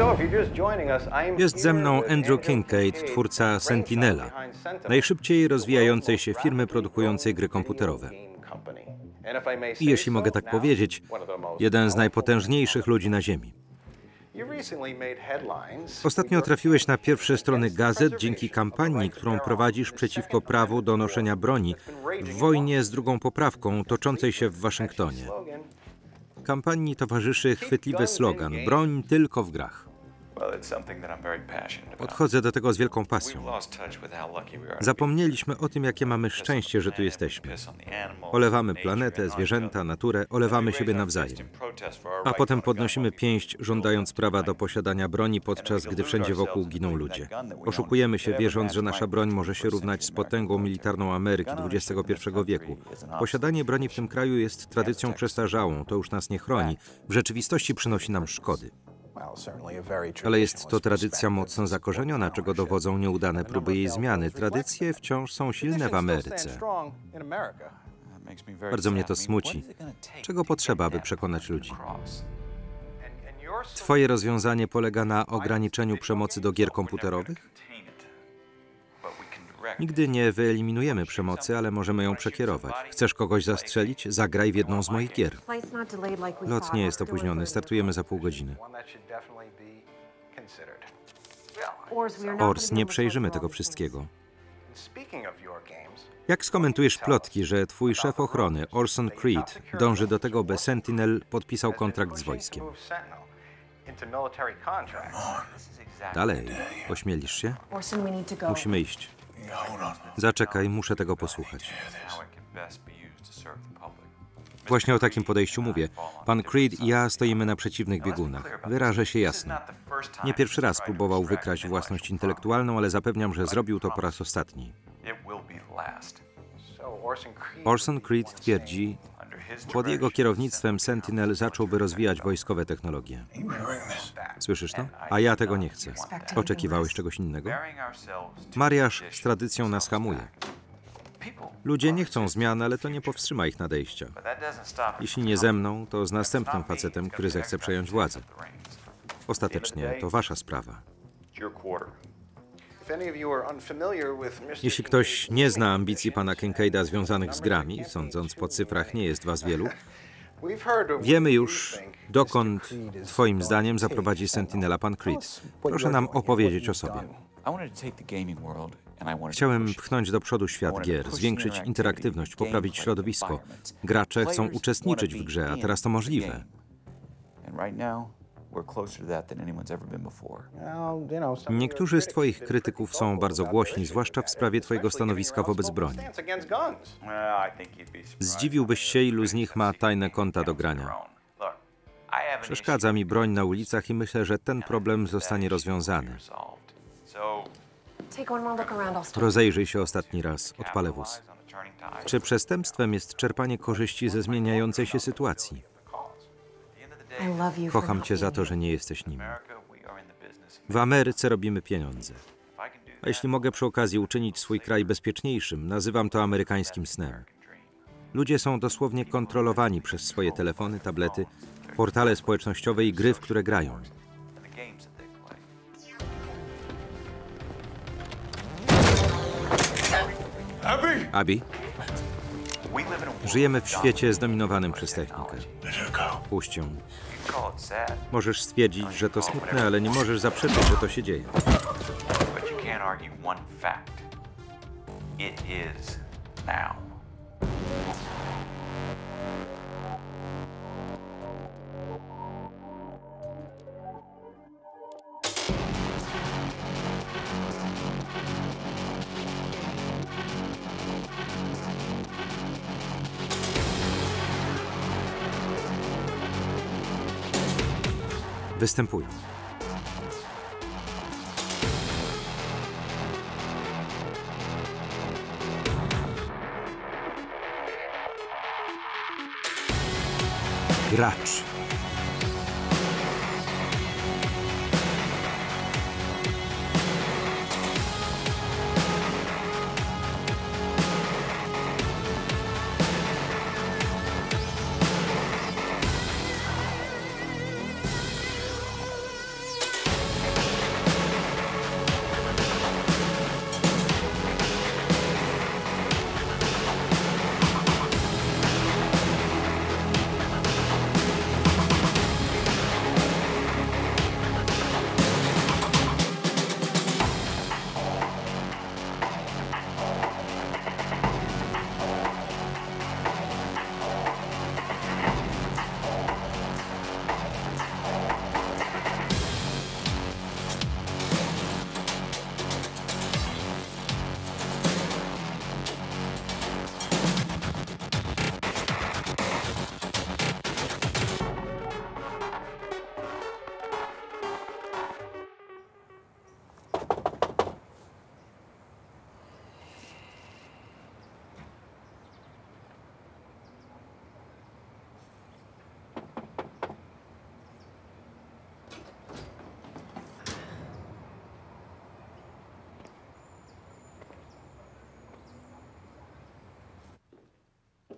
Jest ze mną Andrew Kincaid, twórca Sentinela, najszybciej rozwijającej się firmy produkującej gry komputerowe. I jeśli mogę tak powiedzieć, jeden z najpotężniejszych ludzi na Ziemi. Ostatnio trafiłeś na pierwsze strony gazet dzięki kampanii, którą prowadzisz przeciwko prawu do noszenia broni w wojnie z drugą poprawką toczącej się w Waszyngtonie. Kampanii towarzyszy chwytliwy slogan: broń tylko w grach. Podchodzę do tego z wielką pasją. Zapomnieliśmy o tym, jakie mamy szczęście, że tu jesteśmy. Olewamy planetę, zwierzęta, naturę, olewamy siebie nawzajem. A potem podnosimy pięść, żądając prawa do posiadania broni, podczas gdy wszędzie wokół giną ludzie. Oszukujemy się, wierząc, że nasza broń może się równać z potęgą militarną Ameryki XXI wieku. Posiadanie broni w tym kraju jest tradycją przestarzałą, to już nas nie chroni. W rzeczywistości przynosi nam szkody. Ale jest to tradycja mocno zakorzeniona, czego dowodzą nieudane próby jej zmiany. Tradycje wciąż są silne w Ameryce. Bardzo mnie to smuci. Czego potrzeba, aby przekonać ludzi? Twoje rozwiązanie polega na ograniczeniu przemocy do gier komputerowych? Nigdy nie wyeliminujemy przemocy, ale możemy ją przekierować. Chcesz kogoś zastrzelić? Zagraj w jedną z moich gier. Lot nie jest opóźniony, startujemy za pół godziny. Ors, nie przejrzymy tego wszystkiego. Jak skomentujesz plotki, że twój szef ochrony, Orson Creed, dąży do tego, by Sentinel podpisał kontrakt z wojskiem? Dalej, ośmielisz się? Musimy iść. Zaczekaj, muszę tego posłuchać. Właśnie o takim podejściu mówię. Pan Creed i ja stoimy na przeciwnych biegunach. Wyrażę się jasno. Nie pierwszy raz próbował wykraść własność intelektualną, ale zapewniam, że zrobił to po raz ostatni. Orson Creed twierdzi, pod jego kierownictwem Sentinel zacząłby rozwijać wojskowe technologie. Słyszysz to? A ja tego nie chcę. Oczekiwałeś czegoś innego? Mariaż z tradycją nas hamuje. Ludzie nie chcą zmian, ale to nie powstrzyma ich nadejścia. Jeśli nie ze mną, to z następnym facetem, który zechce przejąć władzę. Ostatecznie to wasza sprawa. Jeśli ktoś nie zna ambicji pana Kincaida związanych z grami, sądząc po cyfrach nie jest was wielu, wiemy już, dokąd, twoim zdaniem, zaprowadzi Sentinela pan Creed. Proszę nam opowiedzieć o sobie. Chciałem pchnąć do przodu świat gier, zwiększyć interaktywność, poprawić środowisko. Gracze chcą uczestniczyć w grze, a teraz to możliwe. Niektórzy z twoich krytyków są bardzo głośni, zwłaszcza w sprawie twojego stanowiska wobec broni. Zdziwiłbyś się, ilu z nich ma tajne konta do grania. Przeszkadza mi broń na ulicach i myślę, że ten problem zostanie rozwiązany. Rozejrzyj się ostatni raz, odpalę wóz. Czy przestępstwem jest czerpanie korzyści ze zmieniającej się sytuacji? Kocham cię za to, że nie jesteś nim. W Ameryce robimy pieniądze. A jeśli mogę przy okazji uczynić swój kraj bezpieczniejszym, nazywam to amerykańskim snem. Ludzie są dosłownie kontrolowani przez swoje telefony, tablety, portale społecznościowe i gry, w które grają. Abby? Żyjemy w świecie zdominowanym przez technikę. Puść ją. Możesz stwierdzić, że to smutne, ale nie możesz zaprzeczyć, że to się dzieje. Występują. Gracz.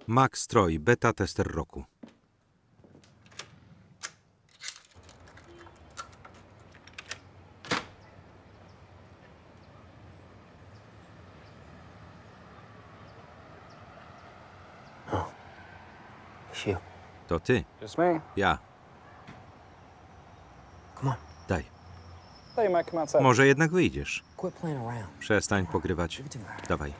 Max Troy, beta tester roku. To ty. Ja. Daj. Może jednak wyjdziesz. Przestań pogrywać. Dawaj.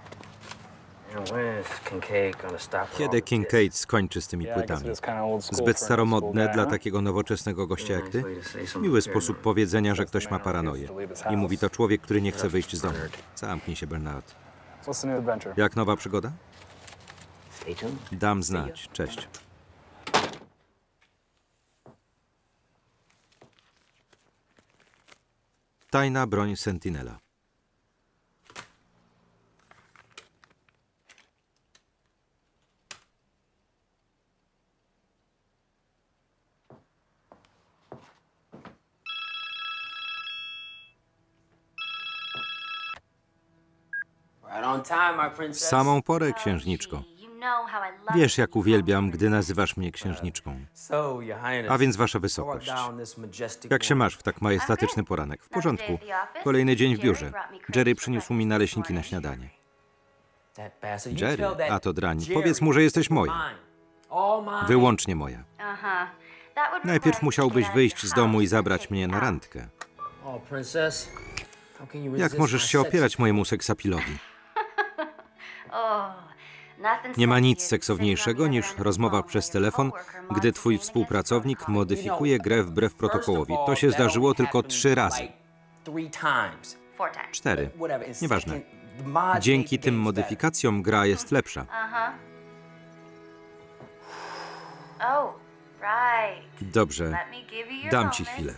Kiedy Kincaid skończy z tymi płytami? Zbyt staromodne dla takiego nowoczesnego gościa jak ty? Miły sposób powiedzenia, że ktoś ma paranoję. I mówi to człowiek, który nie chce wyjść z domu. Zamknij się, Bernard. Jak nowa przygoda? Dam znać. Cześć. Tajna broń Sentinela. W samą porę, księżniczko. Wiesz, jak uwielbiam, gdy nazywasz mnie księżniczką. A więc, wasza wysokość. Jak się masz w tak majestatyczny poranek? W porządku. Kolejny dzień w biurze. Jerry przyniósł mi naleśniki na śniadanie. Jerry? A to drań. Powiedz mu, że jesteś moja. Wyłącznie moja. Najpierw musiałbyś wyjść z domu i zabrać mnie na randkę. Jak możesz się opierać mojemu seksapilowi? Nie ma nic seksowniejszego niż rozmowa przez telefon, gdy twój współpracownik modyfikuje grę wbrew protokołowi. To się zdarzyło tylko 3 razy. 4. Nieważne. Dzięki tym modyfikacjom gra jest lepsza. Dobrze. Dam ci chwilę.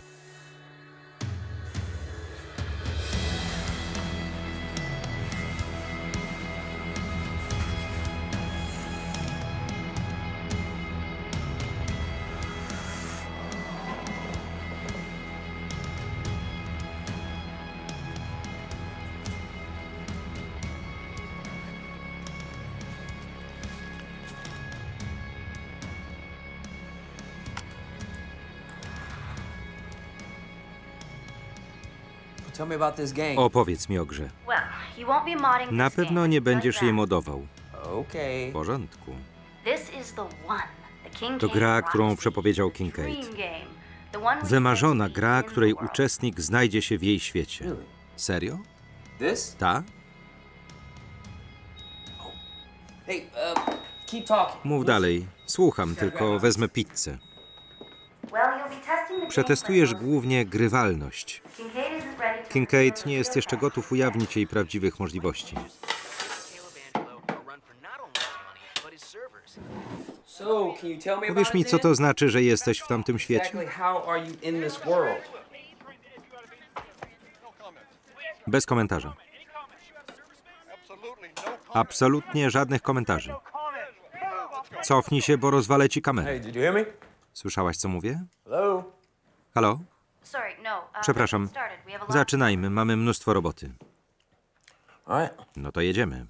Opowiedz mi o grze. Na pewno nie będziesz jej modował. W porządku. To gra, którą przepowiedział Kincaid. Wymarzona gra, której uczestnik znajdzie się w jej świecie. Serio? Ta? Mów dalej. Słucham, tylko wezmę pizzę. Przetestujesz głównie grywalność. Kincaid nie jest jeszcze gotów ujawnić jej prawdziwych możliwości. Powiesz mi, co to znaczy, że jesteś w tamtym świecie? Bez komentarza. Absolutnie żadnych komentarzy. Cofnij się, bo rozwalę ci kamerę. Słyszałaś, co mówię? Halo? Przepraszam. Zaczynajmy, mamy mnóstwo roboty. No to jedziemy.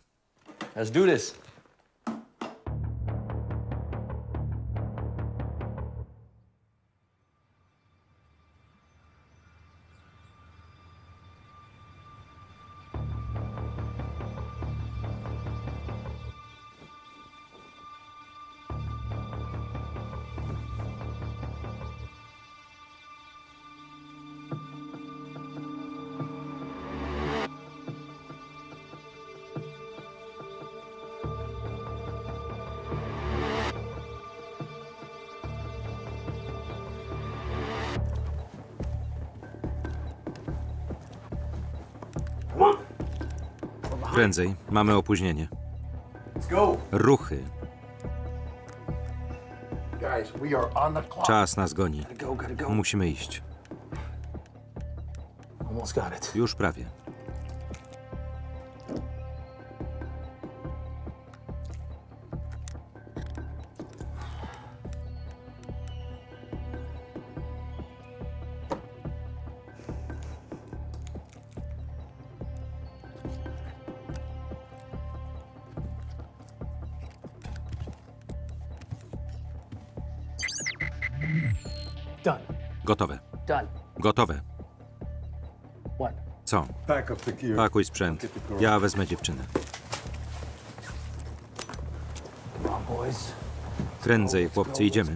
Prędzej, mamy opóźnienie. Ruchy. Czas nas goni. Musimy iść. Już prawie. Done. Gotowe. Done. Gotowe. What? Co? Pakuj sprzęt. Ja wezmę dziewczynę. Come on, boys. Prędzej, chłopcy, idziemy.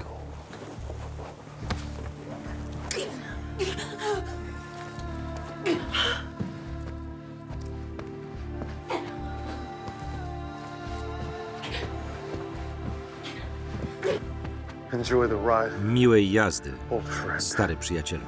Enjoy the ride, Miłej jazdy, old friend. stary przyjacielu.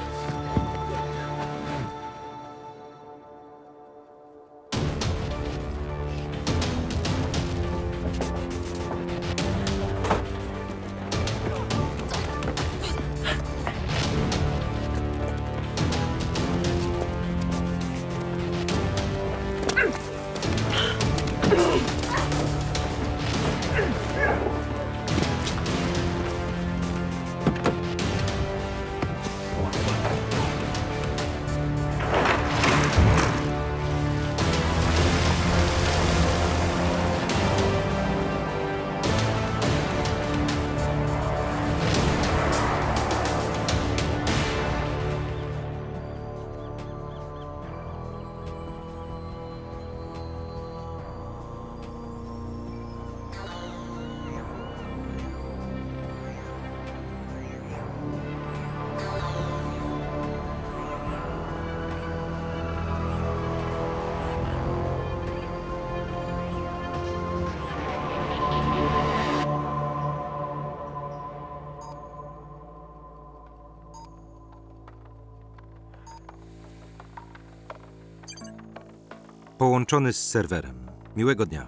Połączony z serwerem. Miłego dnia.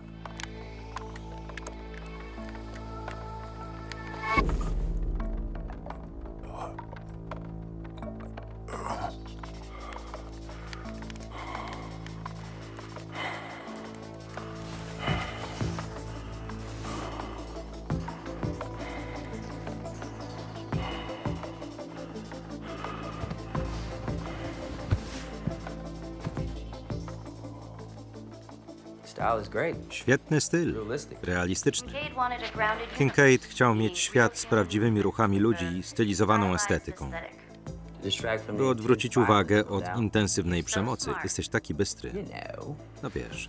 Świetny styl. Realistyczny. Kincaid chciał mieć świat z prawdziwymi ruchami ludzi i stylizowaną estetyką. By odwrócić uwagę od intensywnej przemocy. Jesteś taki bystry. No wiesz.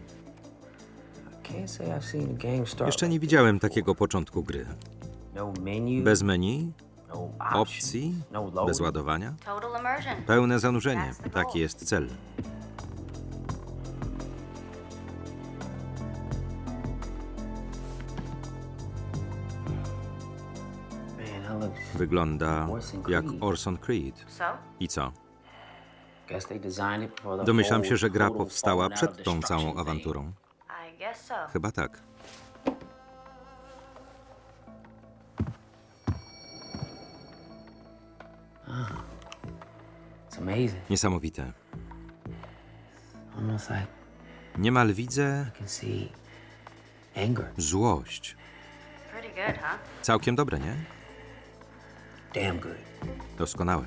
Jeszcze nie widziałem takiego początku gry. Bez menu, opcji, bez ładowania. Pełne zanurzenie. Taki jest cel. Wygląda jak Orson Creed. I co? Domyślam się, że gra powstała przed tą całą awanturą. Chyba tak. Niesamowite. Niemal widzę złość. Całkiem dobre, nie? Doskonałe.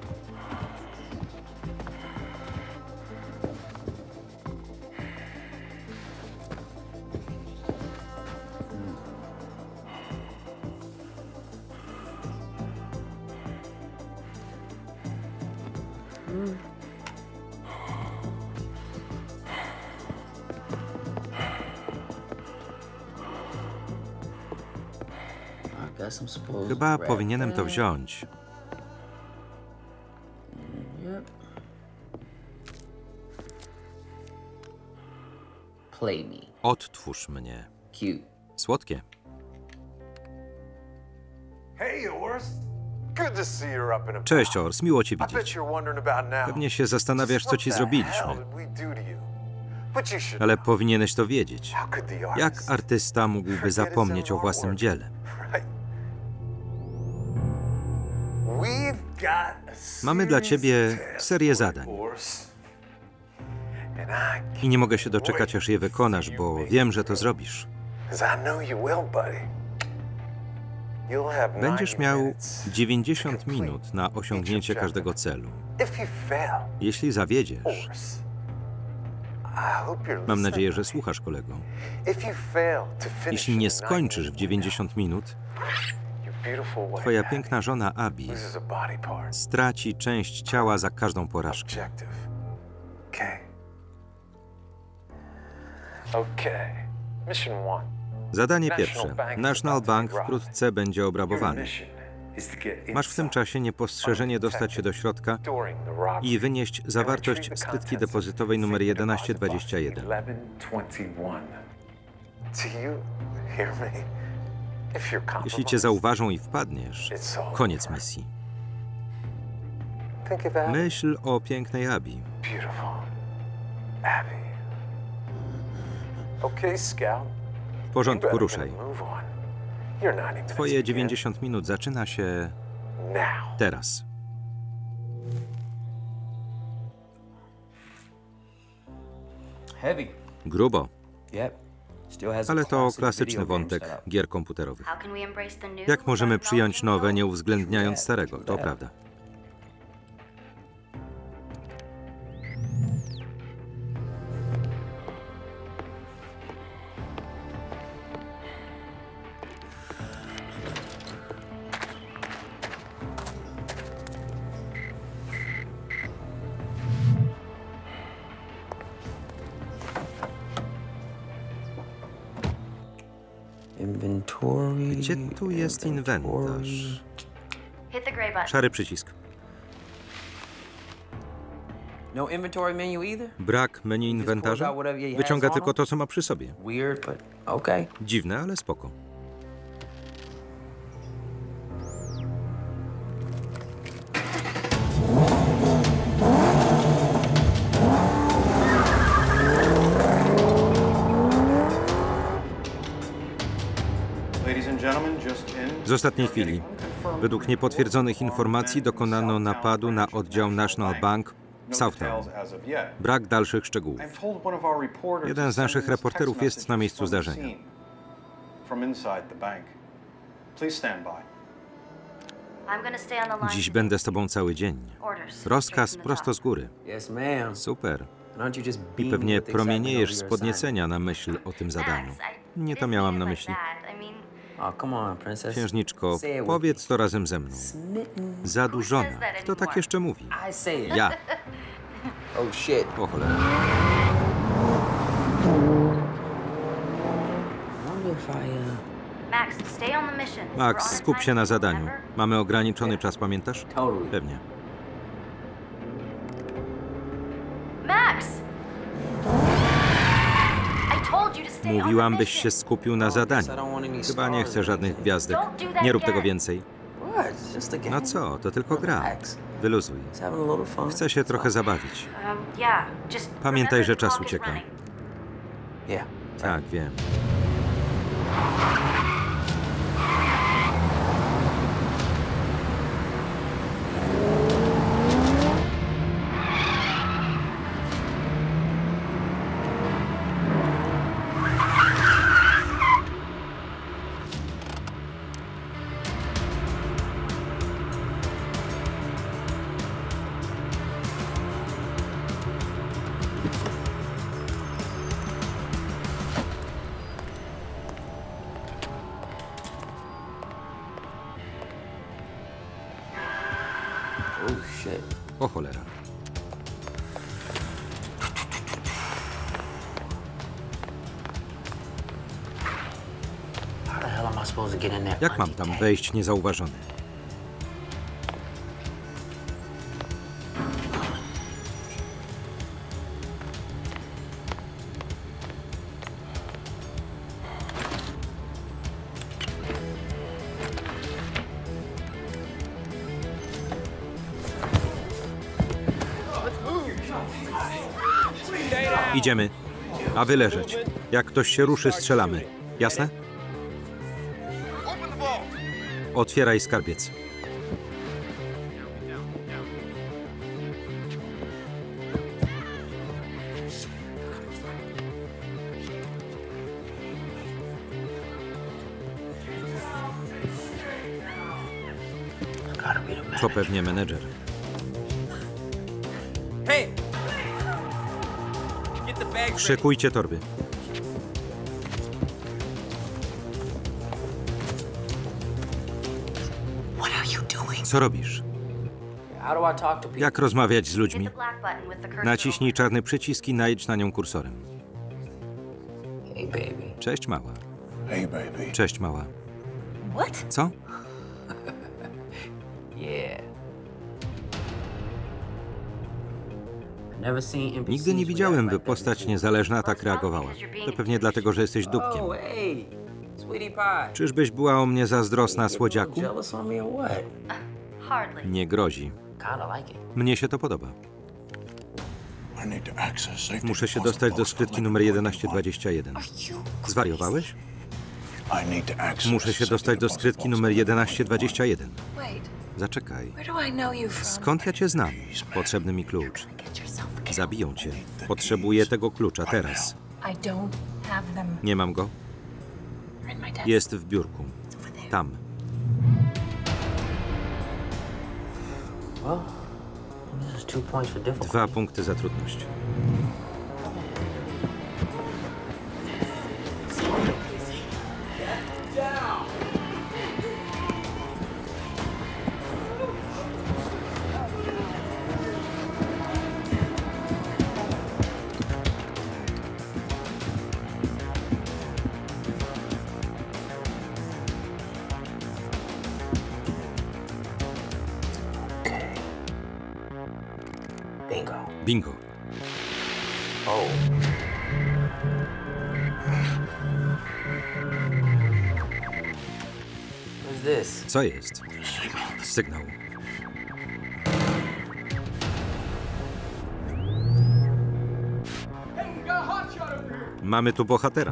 Chyba powinienem to wziąć. Odtwórz mnie. Słodkie. Cześć, Ors, miło cię widzieć. Pewnie się zastanawiasz, co ci zrobiliśmy. Ale powinieneś to wiedzieć. Jak artysta mógłby zapomnieć o własnym dziele? Mamy dla ciebie serię zadań. I nie mogę się doczekać, aż je wykonasz, bo wiem, że to zrobisz. Będziesz miał 90 minut na osiągnięcie każdego celu. Jeśli zawiedziesz, mam nadzieję, że słuchasz, kolego. Jeśli nie skończysz w 90 minut, beautiful way Twoja Abby piękna żona Abby loses a body part. straci część ciała za każdą porażkę. Objective. Okay. Okay. Mission 1. Zadanie pierwsze. National Bank wkrótce będzie Your obrabowany. mission is to get Masz w tym inside czasie niepostrzeżenie dostać się do środka during the robbery i wynieść and zawartość retrieve the skrytki contents depozytowej numer of the safe deposit box 1121. 1121. Do you hear me? If you're Jeśli cię compromised, zauważą i wpadniesz, it's over. koniec misji. Think of Abby. Myśl o pięknej Abby. Beautiful. Abby. Okay, Scout. W porządku, You better ruszaj. move on. Your 90 minutes Twoje begin 90 minut zaczyna się now. teraz. Heavy. Grubo, Yep. Still has a ale to classic klasyczny video game wątek setup. gier komputerowych. How can we embrace the new Jak możemy without przyjąć acknowledging nowe, the nie old? uwzględniając starego? To prawda. Inventory. Gdzie tu jest inwentarz? Hit the gray button. Szary przycisk. No inventory menu either? Brak menu inwentarza? Wyciąga tylko to, co ma przy sobie. Weird, but okay. Dziwne, ale spoko. Ladies and gentlemen, just in. Z ostatniej chwili. Według niepotwierdzonych informacji dokonano napadu na oddział National Bank w Southtown. Brak dalszych szczegółów. Jeden z naszych reporterów jest na miejscu zdarzenia. I'm gonna stay on the line. Dziś będę z tobą cały dzień. Orders. Rozkaz Straight from the prosto top. z góry. Yes, ma'am. Super. Aren't you just I beaming pewnie with excitement promieniejesz over z your podniecenia na myśl o tym zadaniu. Max, I Nie to didn't miałam mean na it like myśli. that. I mean, assignment? Oh, come on, princess. Księżniczko, Say it with powiedz to razem ze mną. me. Smitten. Zadłużona. Kto tak jeszcze mówi? I say it. Ja. Oh shit. O cholera. I wonder if I Max, stay on the mission. We're on Max, a skup się time na limit, zadaniu. remember? Mamy ograniczony czas, pamiętasz? totally. Pewnie. Max! I told you to stay on the Mówiłam, byś mission. się skupił na I zadaniu. don't want any Chyba nie scars chcę or żadnych anything. gwiazdek. Nie rób tego więcej. What? It's just a game. No co, to tylko gra. Relax. Wyluzuj. Just having a little fun. Chcę się trochę zabawić. Yeah, just Pamiętaj, remember że the czas clock is ucieka. running. Yeah. Tak, wiem. Oh shit. O cholera. How the hell am I supposed to get in there? Jak mam tam wejść niezauważony? Idziemy. A wy leżeć. Jak ktoś się ruszy, strzelamy. Jasne? Otwieraj skarbiec. Gotta be the man. To pewnie menedżer. Hey! Get the bags ready. Szykujcie torby. Co robisz? How do I talk to people? Jak rozmawiać z Hit ludźmi? the black button with the cursor. Naciśnij czarny przycisk i najedź na nią kursorem. Hey, baby. Cześć, mała. Hey, baby. Cześć, mała. What? Co? Yeah. Never seen NPCs Nigdy nie react widziałem, by like that postać before. niezależna tak reagowała. To pewnie dlatego, że jesteś dupkiem. Oh, hey, sweetie pie. Czyżbyś była o mnie zazdrosna, You a little słodziaku? jealous on me or what? Hardly. Nie grozi. Kinda like it. Mnie się to podoba. I need to access safety Muszę się deposit dostać do box skrytki on numer Lincoln 1121. Zwariowałeś? I need to access Muszę się safety dostać do deposit skrytki box numer on Lincoln 1121. Wait, Zaczekaj. where do I know you from? Skąd ja cię znam? Potrzebny mi klucz. Zabiją cię. Potrzebuję tego klucza teraz. I don't have them. Nie mam go? They're in my desk. Jest w biurku. Tam. Well, this is 2 points for difficulty. 2 punkty za trudność. Bingo. Bingo. Oh. What's this? Co jest? Sygnał. Mamy tu bohatera.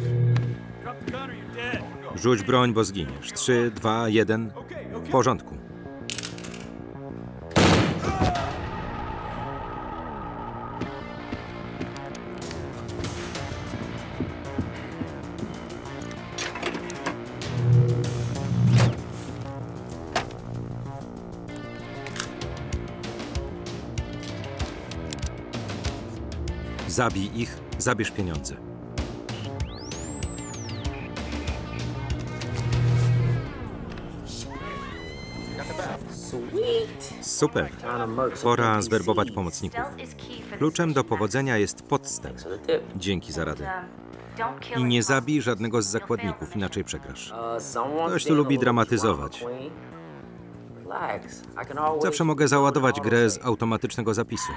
Rzuć broń, bo zginiesz. 3, 2, 1. W porządku. Zabij ich, zabierz pieniądze. Sweet. Super. Time to murk some Pora NPCs. zwerbować pomocników. Stealth is key for Kluczem do this powodzenia jest podstęp. For the tip. Dzięki za radę. Don't kill I nie impossible. zabij żadnego z zakładników, inaczej przegrasz. Someone Ktoś tu being a lubi little dramatyzować. drama queen. Relax. I can always Zawsze mogę załadować put on grę z autosave. automatycznego zapisu.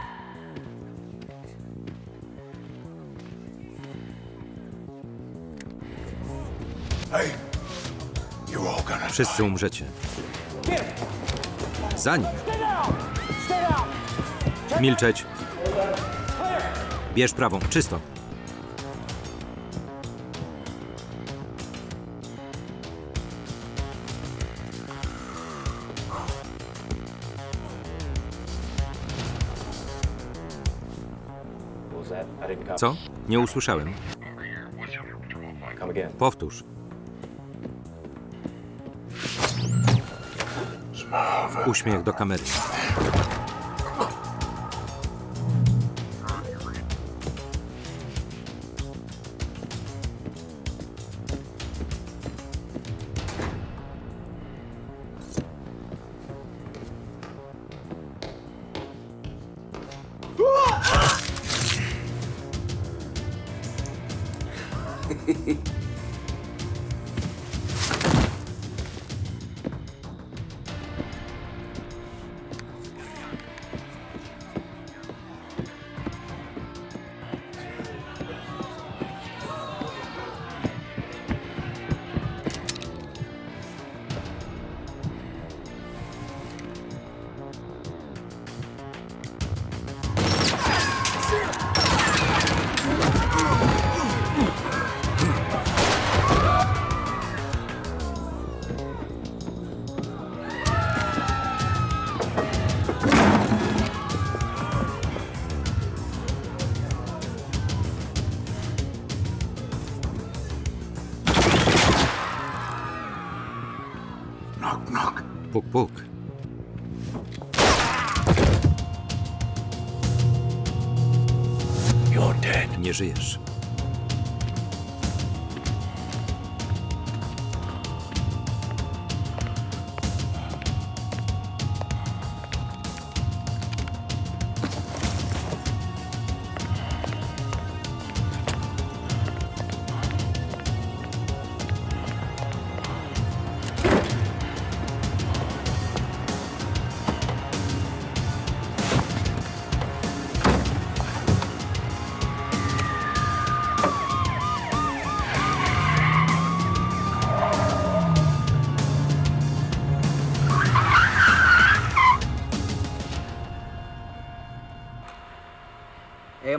Hey, you all gonna Wszyscy umrzecie. Za nim. Milczeć. Bierz prawą, czysto. What was that? I didn't copy. Co? Nie usłyszałem. Come again. Powtórz. Uśmiech do kamery. knock, knock? Puk, puk. You're dead. Nie żyjesz.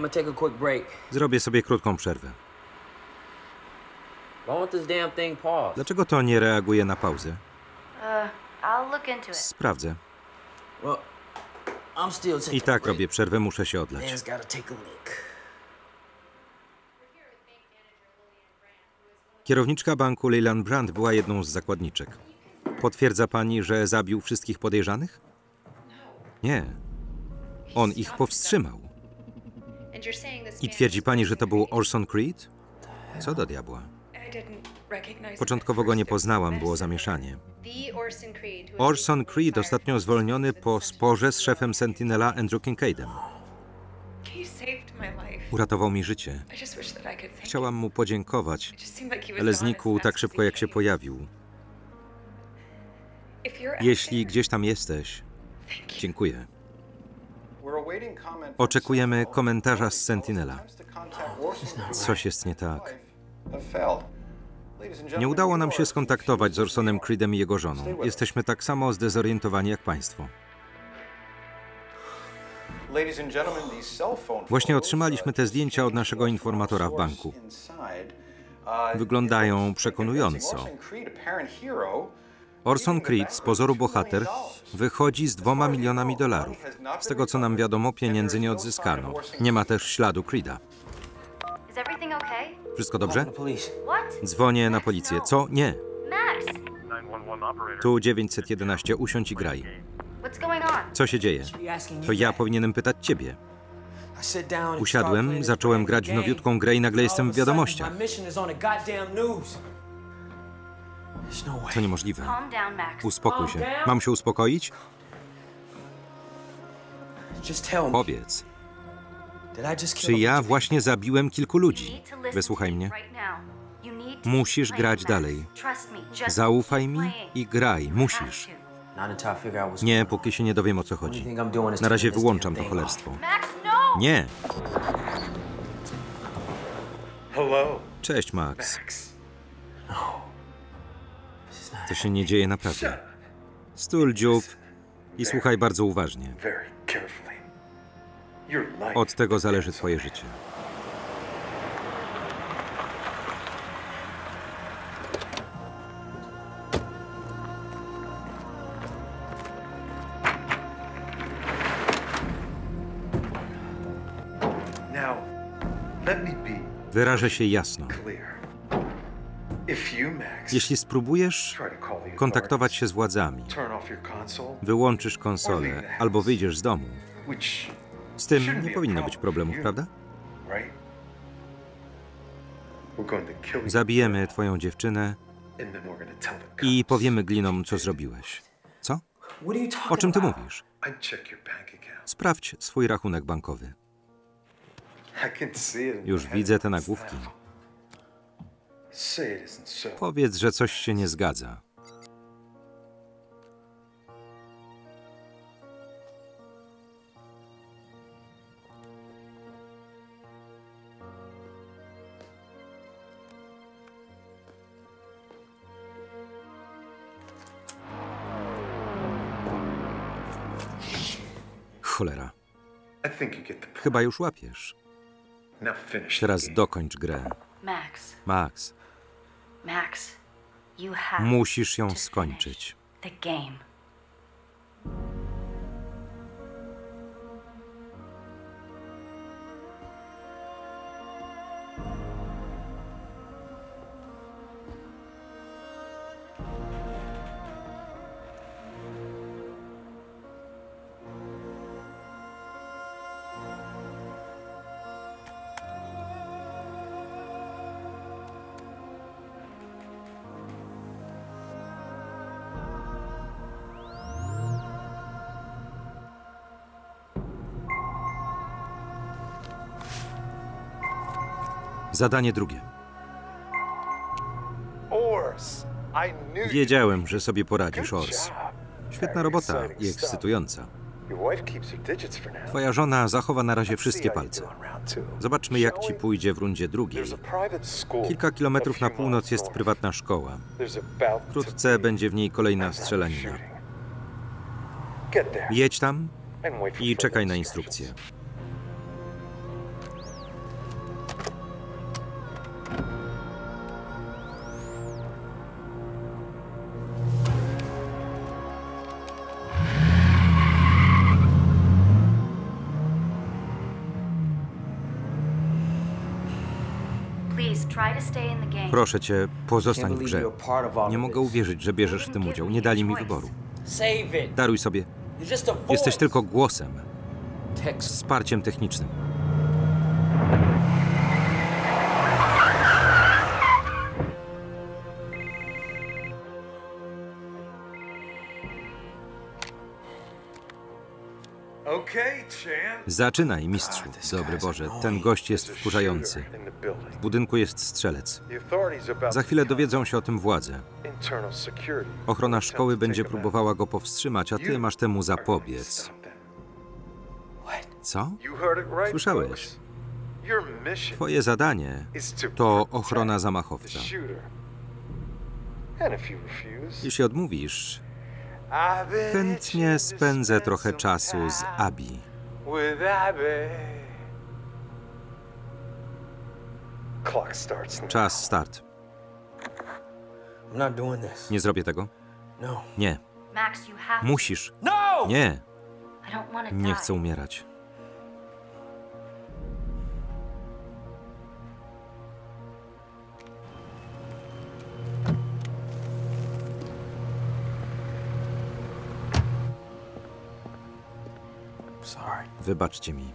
gonna take a quick break. Zrobię sobie krótką przerwę. Why won't this damn thing pause? Dlaczego to nie reaguje na pauzę? I'll look into it. Sprawdzę. Well, I'm still taking I a tak break. robię przerwę, muszę się odlać. Man's gotta take a look. Kierowniczka banku Leland Brandt była jedną z zakładniczek. Potwierdza pani, że zabił wszystkich podejrzanych? Nie. On ich powstrzymał. I twierdzi pani, że to był Orson Creed? Co do diabła? Początkowo go nie poznałam, było zamieszanie. Orson Creed ostatnio zwolniony po sporze z szefem Sentinela Andrew Kincaidem. Uratował mi życie. Chciałam mu podziękować, ale znikł tak szybko, jak się pojawił. Jeśli gdzieś tam jesteś, dziękuję. Oczekujemy komentarza z Sentinela. Coś jest nie tak. Nie udało nam się skontaktować z Orsonem Creedem i jego żoną. Jesteśmy tak samo zdezorientowani jak państwo. Właśnie otrzymaliśmy te zdjęcia od naszego informatora w banku. Wyglądają przekonująco. Orson Creed, z pozoru bohater, wychodzi z $2 milionami. Z tego, co nam wiadomo, pieniędzy nie odzyskano. Nie ma też śladu Creeda. Is everything okay? Wszystko dobrze? Police. What? Dzwonię na policję. Co? Nie. Max, Tu 911, usiądź i graj. what's going on? Co się dzieje? To ja powinienem pytać ciebie. Usiadłem, zacząłem grać w nowiutką grę i nagle jestem w wiadomościach. To niemożliwe. Calm down, Max. Uspokój się. Mam się uspokoić? Just tell me. Powiedz. Did I just Czy kill ja właśnie zabiłem kilku You ludzi? need to listen Wysłuchaj to me mnie. right now. You need to Musisz keep grać playing, dalej. Max. Trust me. Just Zaufaj keep mi playing. i graj. You Musisz. have to. Not until I figure out what's Nie, going on. póki się nie dowiem, o co Only chodzi. thing I'm doing is Na razie turning this wyłączam damn to thing cholerstwo. Max, no! Nie! Hello, Cześć, Max. Max. To się nie dzieje naprawdę. Stul dziób i słuchaj bardzo uważnie. Very carefully. Your life Od tego zależy depends twoje on it. życie. Now, let me be Wyrażę się jasno. clear. If you, Max, Jeśli spróbujesz try to call the kontaktować się z władzami, authorities, turn off your console, wyłączysz konsolę albo wyjdziesz z domu, which z tym nie powinno być problemów, prawda? right? We're going to kill you, Zabijemy twoją dziewczynę and then we're going to tell the cops. i powiemy glinom, co zrobiłeś. Co? What are you talking O czym ty about? mówisz? I check your bank account. Sprawdź swój rachunek bankowy. I can see it. in Już my widzę te headphones nagłówki. now. Say it isn't so. Powiedz, że coś się nie zgadza. Cholera. I think you get the point. Chyba już łapiesz. Now finish. Teraz the game. dokończ grę. Max, Max, Max, you have musisz ją to skończyć. finish the game. Zadanie drugie. Ors, I knew Wiedziałem, że sobie poradzisz, Ors. Świetna robota i ekscytująca. your wife keeps her digits for now. Twoja żona zachowa na razie wszystkie See how you palce. do in round two. Zobaczmy, jak Shall ci we? pójdzie w rundzie drugiej. There's a private school Kilka kilometrów a na few północ miles jest north. prywatna szkoła. There's about to Wkrótce be będzie w niej kolejna another strzelanina. shooting. Get there Jedź tam and wait for i further czekaj na instructions. instrukcje. stay in the game. Proszę cię, Can't pozostań w believe grze. you're a part of all Nie of mogę this. uwierzyć, że bierzesz w tym udział. Nie dali mi wyboru. Save it. Daruj sobie. You're just a voice. Jesteś tylko głosem, Text. wsparciem technicznym. Zaczynaj, mistrzu. Dobry Boże, ten gość jest wkurzający. W budynku jest strzelec. Za chwilę dowiedzą się o tym władze. Ochrona szkoły będzie próbowała go powstrzymać, a ty masz temu zapobiec. Co? Słyszałeś? Twoje zadanie to ochrona zamachowca. Jeśli odmówisz, chętnie spędzę trochę czasu z Abby. Czas start. I'm not doing this. Nie zrobię tego? No. Nie. Max, you have. Musisz. No! Nie. I don't want to Nie die. chcę umierać. Sorry. Wybaczcie mi.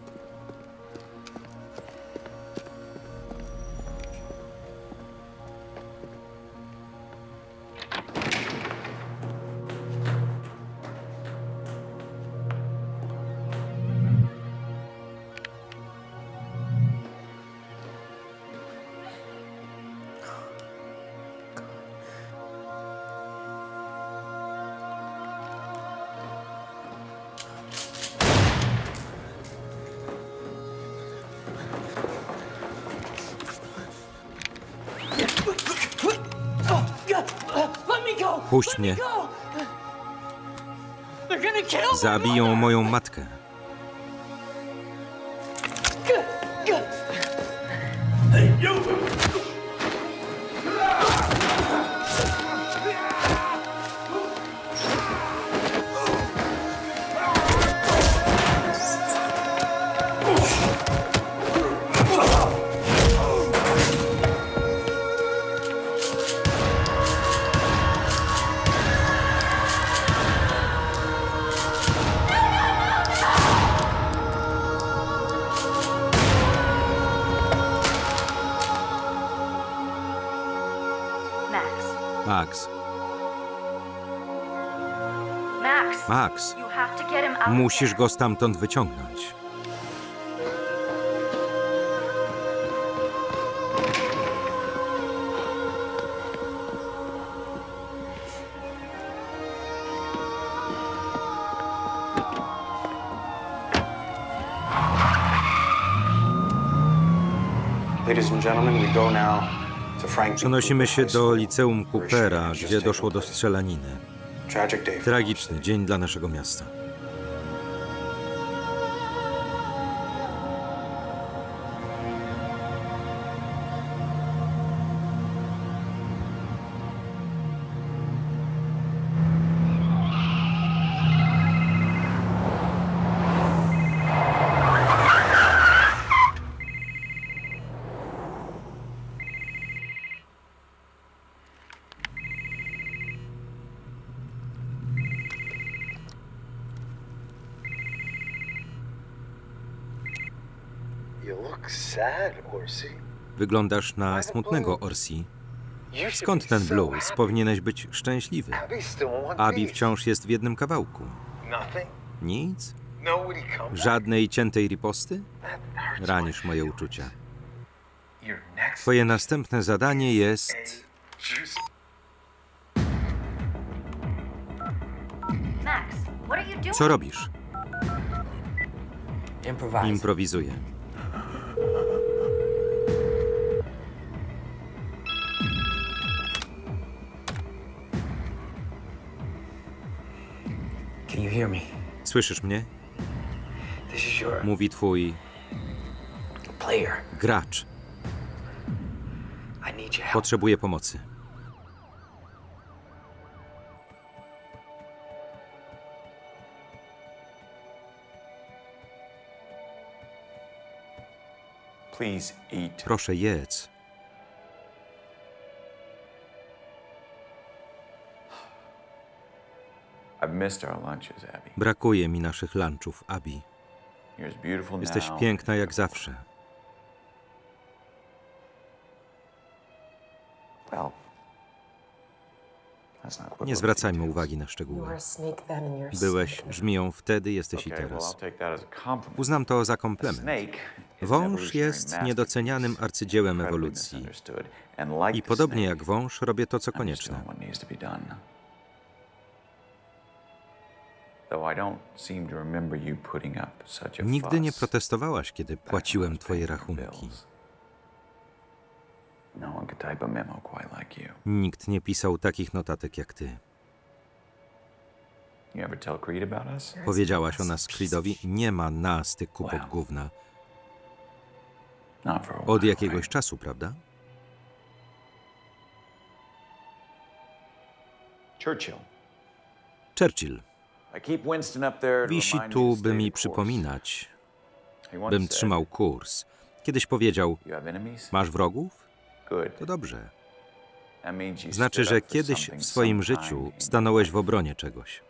Let me go! Puść mnie. Go! They're gonna kill me! Zabiją moją matkę. Max. Max. Max. Max. You have to get him out. Musisz of go stamtąd wyciągnąć. Ladies and gentlemen, we go now to Frank. Przenosimy się do liceum Coopera, gdzie doszło do strzelaniny. Tragic day. Tragiczny dzień dla naszego miasta. You look sad, Orsi. Wyglądasz na smutnego, Orsi. Skąd ten blues? Powinieneś być szczęśliwy. Abby's still in one Abby piece. wciąż jest w jednym kawałku. Nothing? Nic? Nobody come back? Żadnej ciętej riposty? That hurts Ranisz moje uczucia. Your next Twoje następne zadanie jest... juice. Max, what are you doing? Co robisz? Improvise. Improwizuję. Can you hear me? Słyszysz mnie? This is your Mówi twój player. gracz. I need your help. Potrzebuje pomocy. Please eat. Proszę, jedz. Brakuje mi naszych lunchów, Abby. Jesteś piękna jak zawsze. Nie zwracajmy uwagi na szczegóły. Byłeś żmiją wtedy, jesteś i teraz. Uznam to za komplement. Wąż jest niedocenianym arcydziełem ewolucji. I podobnie jak wąż, robię to, co konieczne. Nigdy nie protestowałaś, kiedy płaciłem twoje rachunki. Nikt nie pisał takich notatek jak ty. Powiedziałaś o nas Creedowi, nie ma nas, ty kupok gówna. Od jakiegoś czasu, prawda? Churchill. Wisi tu, by mi przypominać, bym trzymał kurs. Kiedyś powiedział, masz wrogów? To dobrze. Znaczy, że kiedyś w swoim życiu stanąłeś w obronie czegoś.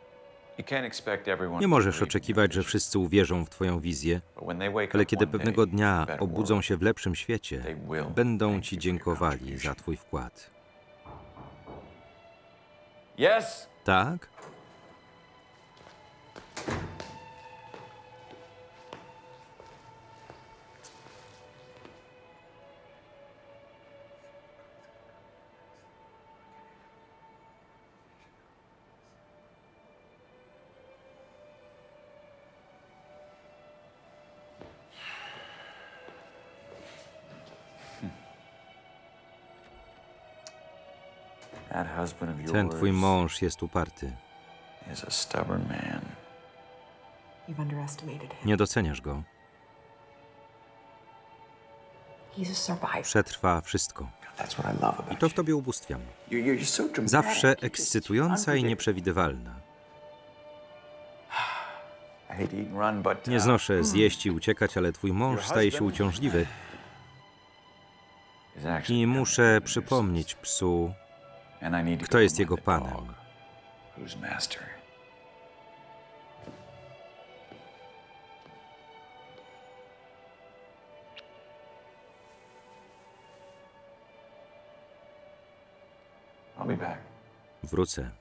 Nie możesz oczekiwać, że wszyscy uwierzą w twoją wizję, ale kiedy pewnego dnia obudzą się w lepszym świecie, będą ci dziękowali za twój wkład. Tak? Ten twój mąż jest uparty. Nie doceniasz go. Przetrwa wszystko. I to w tobie ubóstwiam. Zawsze ekscytująca i nieprzewidywalna. Nie znoszę zjeść i uciekać, ale twój mąż staje się uciążliwy. I muszę przypomnieć psu, kto jest jego panem. Wrócę.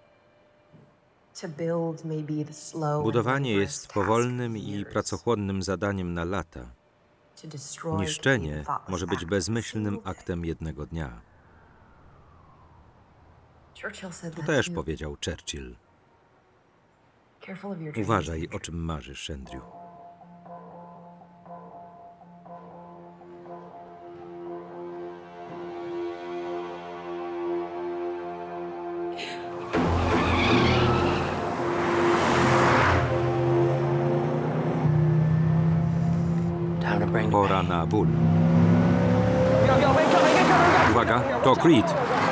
Budowanie jest powolnym i pracochłonnym zadaniem na lata. Niszczenie może być bezmyślnym aktem jednego dnia. To też powiedział Churchill. Uważaj, o czym marzysz, Andrew. Pora na ból. Uwaga, to Creed.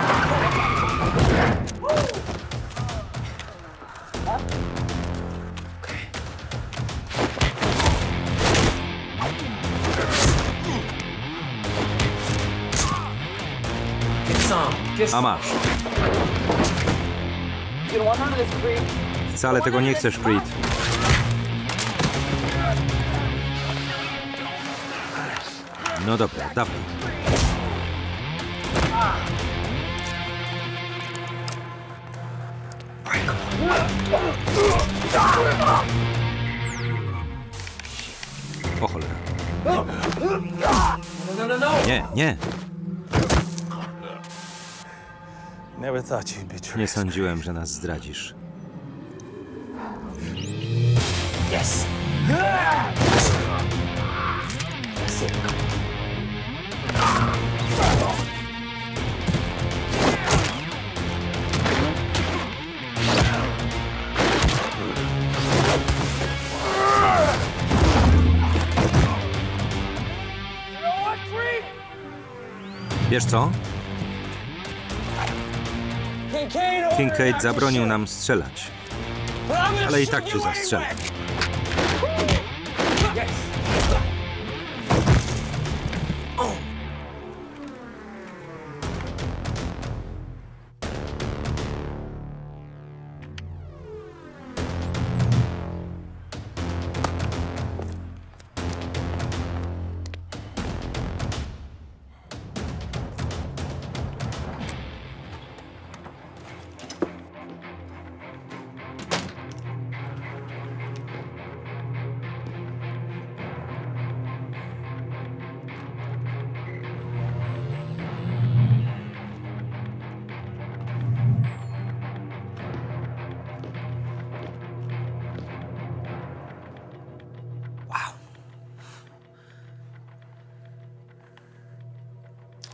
A masz. Wcale tego nie chcesz, Creed. No dobra, dawaj. O cholera. Nie, nie. Nie sądziłem, że nas zdradzisz. Wiesz co? Kincaid zabronił nam strzelać, ale i tak cię zastrzelę.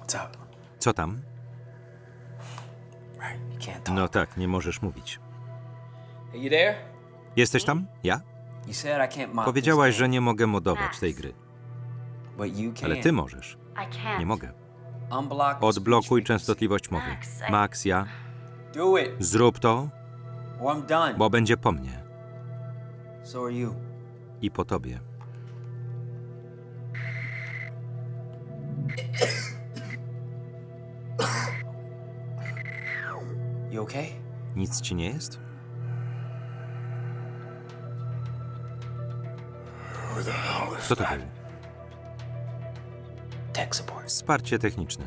What's up? Co tam? Right, you can't talk. No tak, nie możesz mówić. Hey, you there? Jesteś tam? Ja? You said I can't mod Powiedziałaś, this że game, nie mogę modować tej gry. but you can. Ale ty możesz. I can't. Nie mogę. Unblock the Odblokuj speech częstotliwość mowy. Max, ja. frequency. Do it, Zrób to, or I'm done. bo będzie po mnie. So are you. I po tobie. You okay? Nic ci nie jest? Co to było? Tech support. Wsparcie techniczne.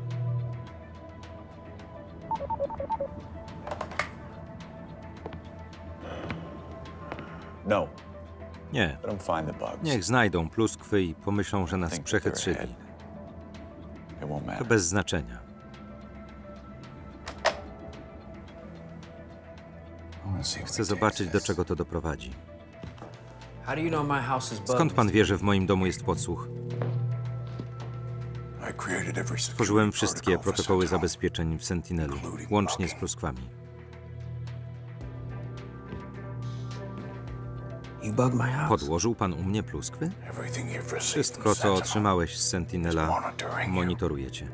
No, Nie. let them find the bugs. Niech znajdą pluskwy i pomyślą, że nas Think that they're przechytrzyli. ahead. It won't To matter. bez znaczenia. I wanna see where Chcę it zobaczyć, takes do us. czego to doprowadzi. How do you know my house is bugged? Skąd pan wie, że w moim domu jest podsłuch? Stworzyłem wszystkie protokoły zabezpieczeń w Sentinelu, łącznie z pluskwami. You bugged my house. Podłożył pan u mnie pluskwy? Wszystko, co otrzymałeś z Sentinela, monitorujecie.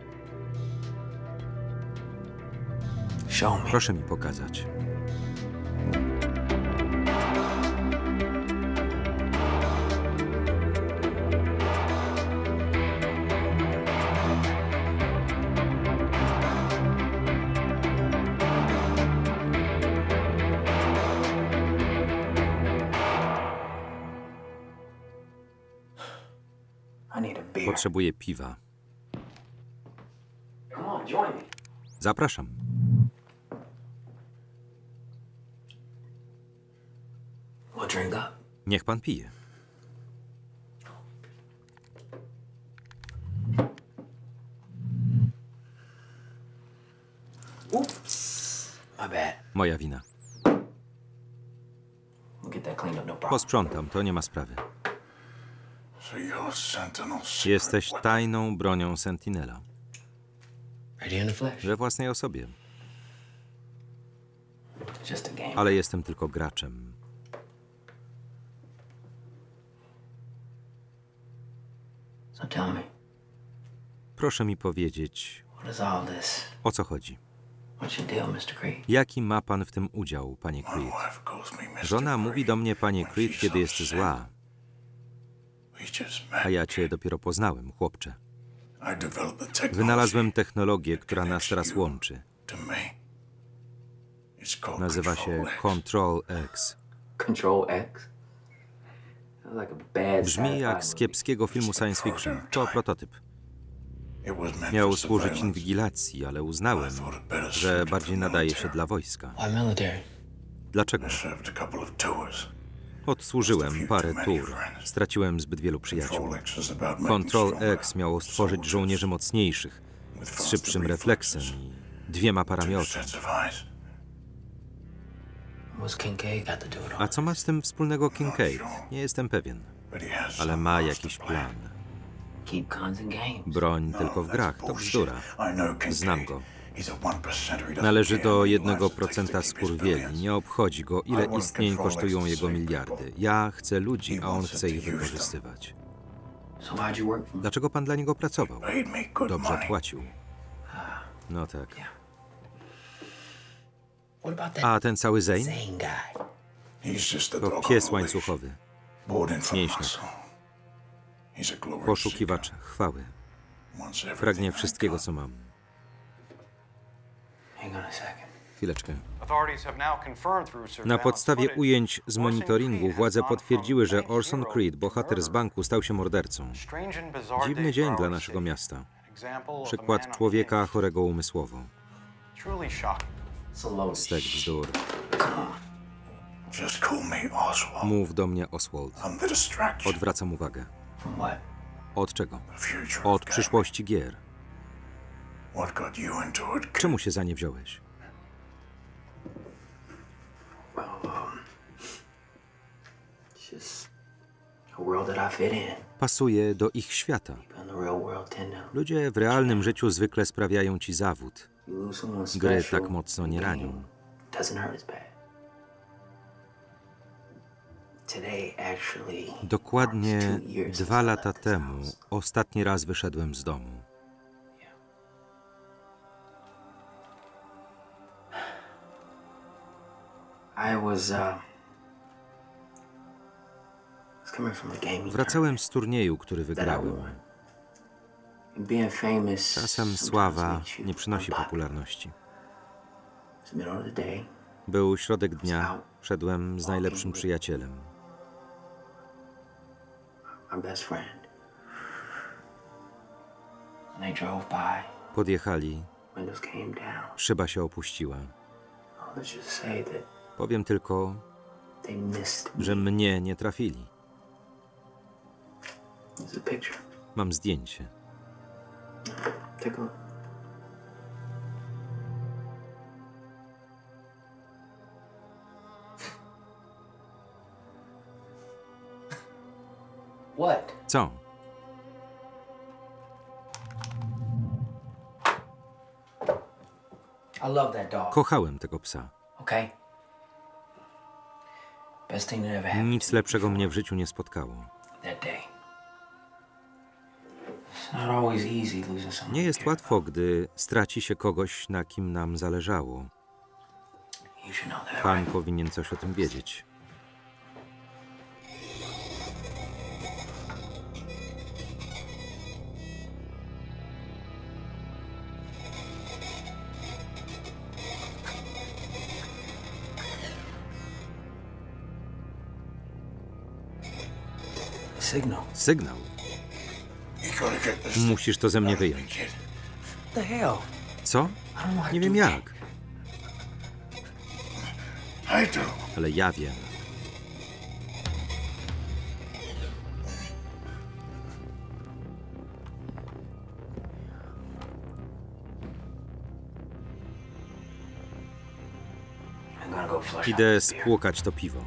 Show me. Proszę mi pokazać. I need a beer. Potrzebuję piwa. Come on, join me. Zapraszam. We'll drink up. Niech pan pije. My bad. Moja wina. We'll get that cleaned up, no problem. Posprzątam, to nie ma sprawy. Jesteś tajną bronią Sentinela. Right here in the flesh. We własnej osobie. Just a game. Ale jestem tylko graczem. So tell me, Proszę mi powiedzieć, what is all this? o co chodzi. What's your deal, Mr. Creed? Jaki ma pan w tym udział, panie Creed? Żona mówi do mnie, panie Creed, kiedy jest zła. A ja cię dopiero poznałem, chłopcze. Wynalazłem technologię, która nas teraz łączy. Nazywa się Control X. Control X? Sounds like a bad Brzmi jak z kiepskiego filmu science fiction. To prototyp. Miał służyć inwigilacji, ale uznałem, że bardziej nadaje się dla wojska. Why military? Dlaczego? Odsłużyłem parę tur. Straciłem zbyt wielu przyjaciół. Control X miało stworzyć żołnierzy mocniejszych, z szybszym refleksem i 2 parami oczu. What's Kincaid got to do with all A co ma z tym wspólnego Kincaid? Nie jestem pewien, ale ma jakiś plan. Keep guns and games. Broń tylko w grach, to bzdura. Znam go. Należy do 1% skurwieli. Nie obchodzi go, ile istnień kosztują jego miliardy. Ja chcę ludzi, a on chce ich wykorzystywać. So why'd you work for me? Dlaczego pan dla niego pracował? Dobrze płacił. No tak. What about that A ten cały Zane? Zane guy? To pies łańcuchowy. Mięśniak. Poszukiwacz chwały. Pragnie wszystkiego, co mam. Hang on a second. Chwileczkę. Authorities have now confirmed through Na surveillance podstawie footage ujęć z Orson monitoringu Creed władze has gone potwierdziły, że from Orson hero Creed, to bohater z murderer. banku, stał się mordercą. Strange and bizarre Dziwny day dzień for dla our naszego city. miasta. An example of a Przykład man człowieka unhinged. chorego umysłowo. Truly shocking. It's a load of Stek bzdur. Mów do mnie Oswald. Odwracam uwagę. From what? Od czego? Od przyszłości gier. Czemu się za nie wziąłeś? It's just a world that I fit in. Pasuje do ich świata. Ludzie w realnym życiu zwykle sprawiają ci zawód. Gry tak mocno nie ranią. Dokładnie 2 lata temu ostatni raz wyszedłem z domu. Wracałem z turnieju, który wygrałem. Czasem sława nie przynosi popularności. Był środek dnia, szedłem z najlepszym przyjacielem. Podjechali, szyba się opuściła. Powiem tylko, że mnie nie trafili. Mam zdjęcie. Co? Kochałem tego psa. Nic lepszego mnie w życiu nie spotkało. Nie jest łatwo, gdy straci się kogoś, na kim nam zależało. Pan powinien coś o tym wiedzieć. Sygnał. Musisz to ze mnie wyjąć. Co? Nie wiem jak. Ale ja wiem. Idę spłukać to piwo.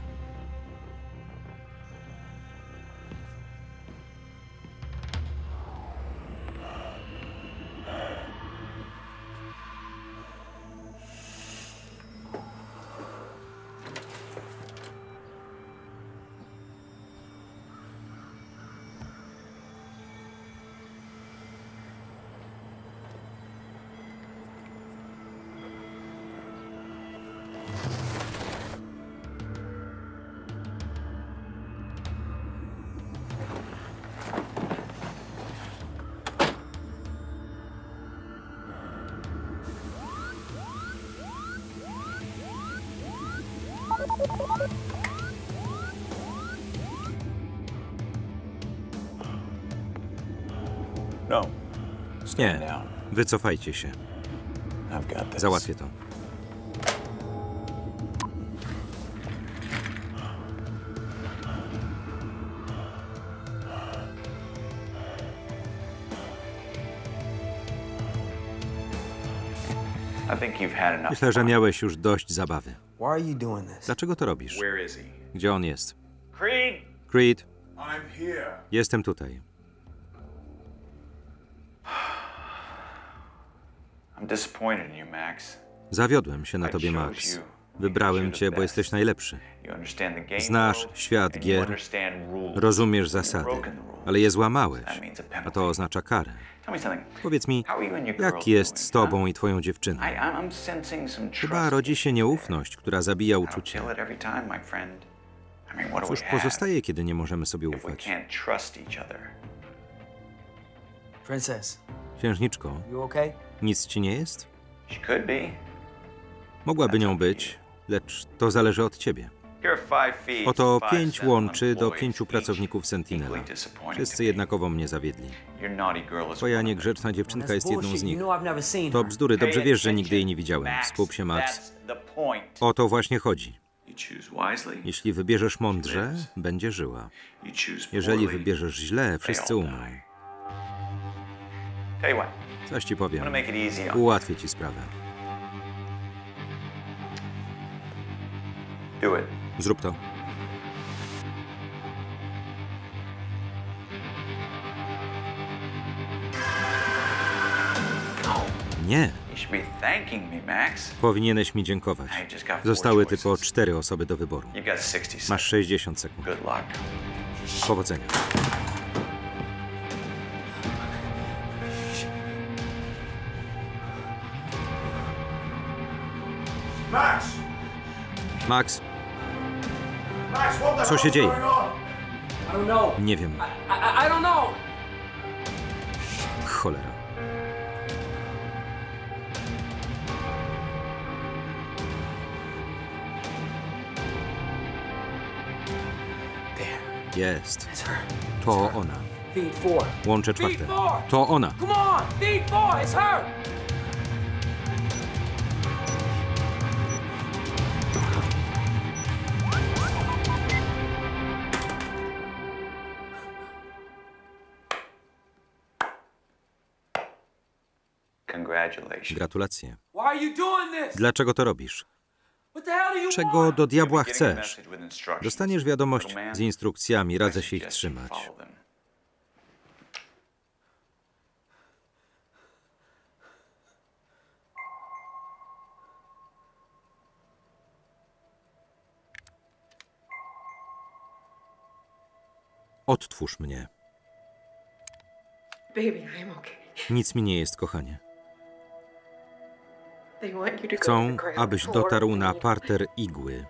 Nie, wycofajcie się. Załatwię to. Myślę, że miałeś już dość zabawy. Dlaczego to robisz? Gdzie on jest? Creed, jestem tutaj. Zawiodłem się na tobie, Max. Wybrałem cię, bo jesteś najlepszy. Znasz świat gier, rozumiesz zasady, ale je złamałeś, a to oznacza karę. Powiedz mi, jak jest z tobą i twoją dziewczyną? Chyba rodzi się nieufność, która zabija uczucie. Cóż pozostaje, kiedy nie możemy sobie ufać? Księżniczko, nic ci nie jest? Mogłaby nią być, lecz to zależy od ciebie. Oto 5 łączy do 5 pracowników Sentinela. Wszyscy jednakowo mnie zawiedli. Twoja niegrzeczna dziewczynka jest jedną z nich. To bzdury, dobrze wiesz, że nigdy jej nie widziałem. Skup się, Max. O to właśnie chodzi. Jeśli wybierzesz mądrze, będzie żyła. Jeżeli wybierzesz źle, wszyscy umrą. Coś ci powiem. Ułatwię ci sprawę. Zrób to. Nie. You should be thanking me, Max. Powinieneś mi dziękować. Zostały tylko 4 osoby do wyboru. You got 60 seconds. Masz 60 sekund. Good luck. Powodzenia. Max! Max, Max, what the Co się hell's dzieje? going on? I don't know. nie wiem. I don't know. Cholera. There. Jest. It's her. To ona. Feed 4. Łącze Feed czwarte. 4. To ona. Come on. Feed 4. It's her. Congratulations. Gratulacje. Why are you doing this? Dlaczego to robisz? What the hell do you Czego want? do diabła Getting a chcesz? message with instructions. Dostaniesz wiadomość Little man, z instrukcjami, radzę I się ich suggest you trzymać. follow them. Odtwórz mnie. Baby, I'm okay. Nic mi nie jest, kochanie. They want you to go to Chcą, the ground abyś floor dotarł and na you- parter igły.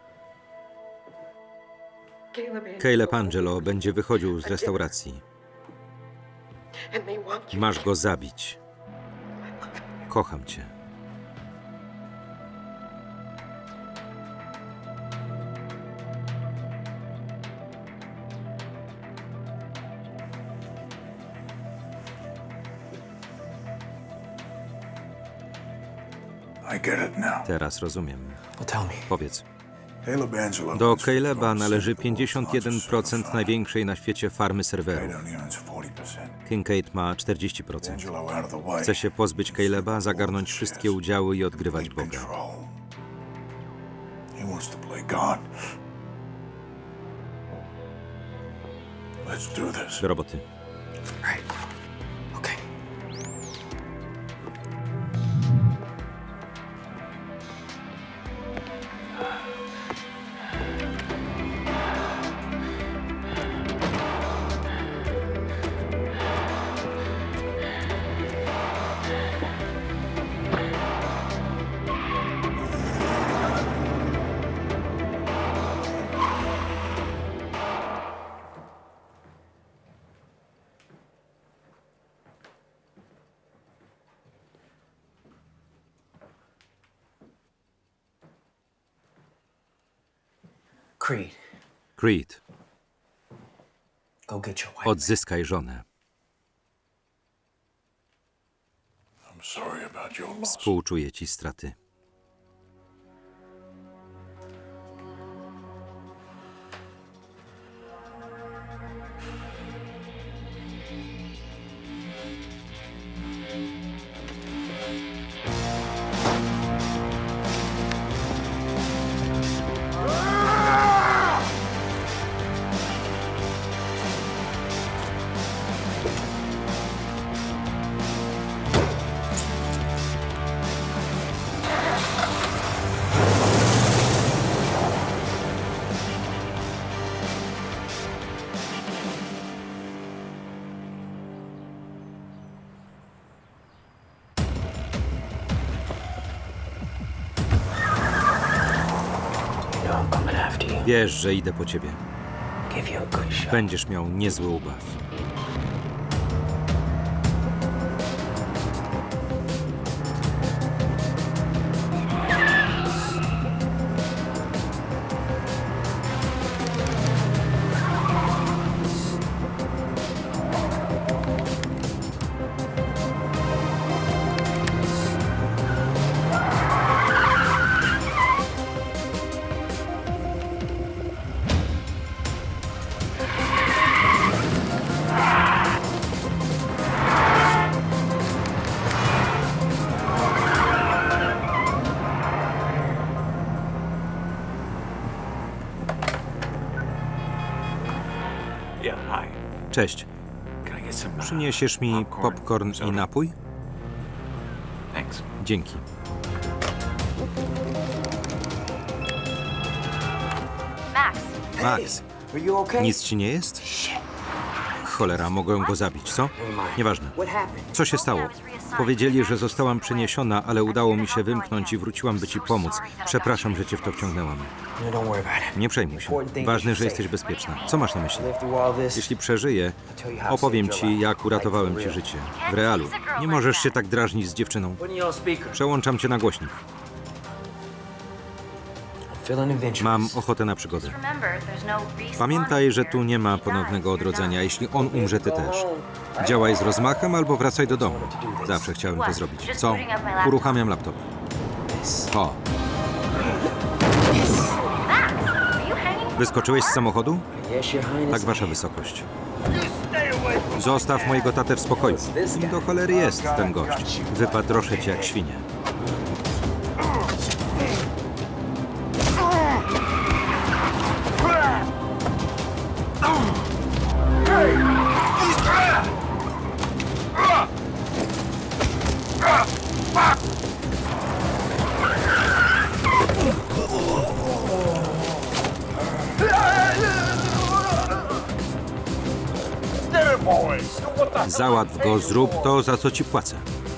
Caleb Angelo będzie wychodził z restauracji. And they want you Masz go zabić. Kocham cię. I get it now. Teraz rozumiem. Well, tell me. Powiedz. Caleb Angelo. Do Caleba należy 51% największej na świecie farmy serwerów. Kincaid owns 40%. Kincaid ma 40%. Angelo out of the way. Chce się pozbyć Caleba, zagarnąć wszystkie udziały i odgrywać Need Boga. control. He wants to play God. Let's do this. Do roboty. Right. Okay. Creed, Creed, go get your wife. odzyskaj żonę. I'm sorry about your loss. Współczuję ci straty. You know I'm coming after you. Wiesz, że idę po ciebie. Give you a good shot. Będziesz miał niezły ubaw. Yeah, hi. Cześć. Can I get some Przyniesiesz mi popcorn i napój? Thanks. Dzięki. Max, Max, Are you okay? nic ci nie jest? Cholera, mogłem go zabić, co? Nieważne. What happened? Co się stało? Powiedzieli, że zostałam przeniesiona, ale udało mi się wymknąć i wróciłam, by ci pomóc. Przepraszam, że cię w to wciągnęłam. No, don't worry about it. Nie przejmuj się. Ważne, że jesteś bezpieczna. Co masz na myśli? Live through all this. Jeśli przeżyję, opowiem ci, jak uratowałem ci życie. W realu. Nie możesz się tak drażnić z dziewczyną. Putting you on speaker. Przełączam cię na głośnik. Feeling adventurous. Mam ochotę na przygodę. remember, there's no respawn Pamiętaj, że here. tu nie ma ponownego odrodzenia. Jeśli on umrze, ty też. Działaj z rozmachem albo wracaj do domu. Zawsze chciałem to zrobić. Co? Uruchamiam laptop. O, Are you hanging? wyskoczyłeś z samochodu? Yes, Your Highness. Tak, wasza wysokość. Zostaw mojego tatę w spokoju. Kim do cholery jest ten gość? Wypatroszę cię jak świnię. Załatw go, zrób to, za co ci płacę.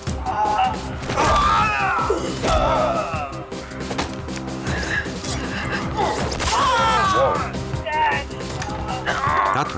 Tato,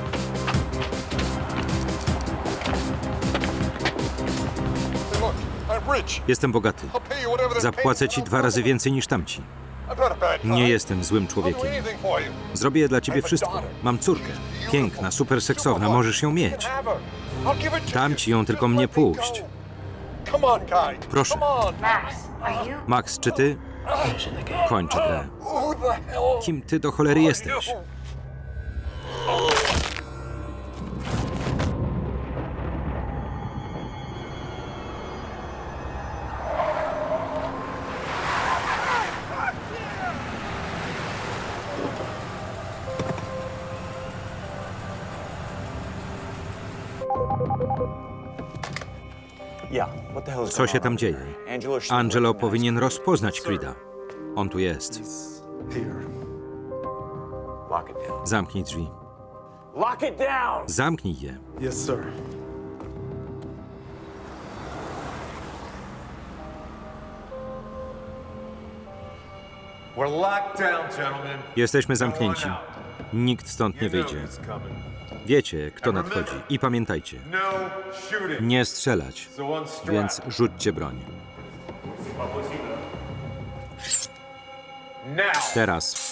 Look, I'm rich. jestem bogaty. I'll pay you whatever they're Zapłacę paying ci you. 2 razy więcej niż tamci. I'm not a bad guy. Nie jestem złym I'll do człowiekiem. anything for you. Zrobię dla ciebie wszystko. Mam córkę. Piękna, super seksowna, możesz ją mieć. Have her. I'll give it to Dam you. ci ją, tylko Just mnie let me puść. go. Come on, guy. Proszę. Come on. Max, are you? Max, czy ty? Finishing the game. Kończę grę. Who the hell? Kim ty do cholery jesteś? Co się tam dzieje? Angelo powinien rozpoznać Creeda. On tu jest. Zamknij drzwi. Zamknij je. Yes, sir. We're locked down, gentlemen. Jesteśmy zamknięci. Nikt stąd nie wyjdzie. It's coming. Wiecie, kto nadchodzi. I pamiętajcie, No shooting. nie strzelać, So unstrap. więc rzućcie broń. Now. Teraz.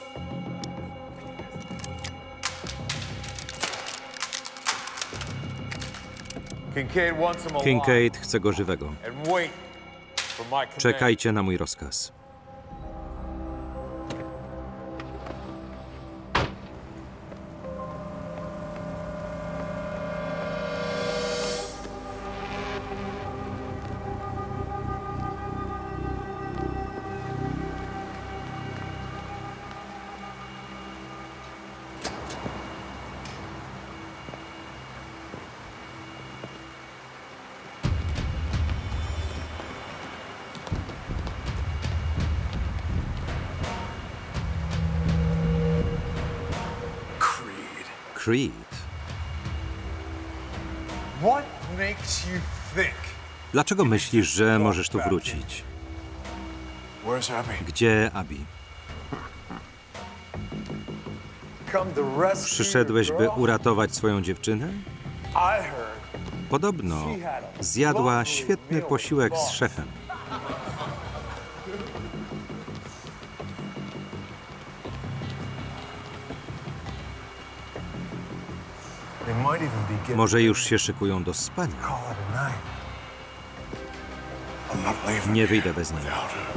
Kincaid wants him alive. Kincaid chce go żywego. And wait for my command. Czekajcie na mój rozkaz. Creed. What makes you think? Dlaczego myślisz, że możesz tu wrócić? Where's Abby? Gdzie Abby? Come to rescue Przyszedłeś, your by girl? uratować swoją dziewczynę? I heard Podobno zjadła świetny posiłek z szefem. they might even be getting Może już się szykują do spania. call it a night. I'm not leaving. Nie wyjdę bez niej. without her.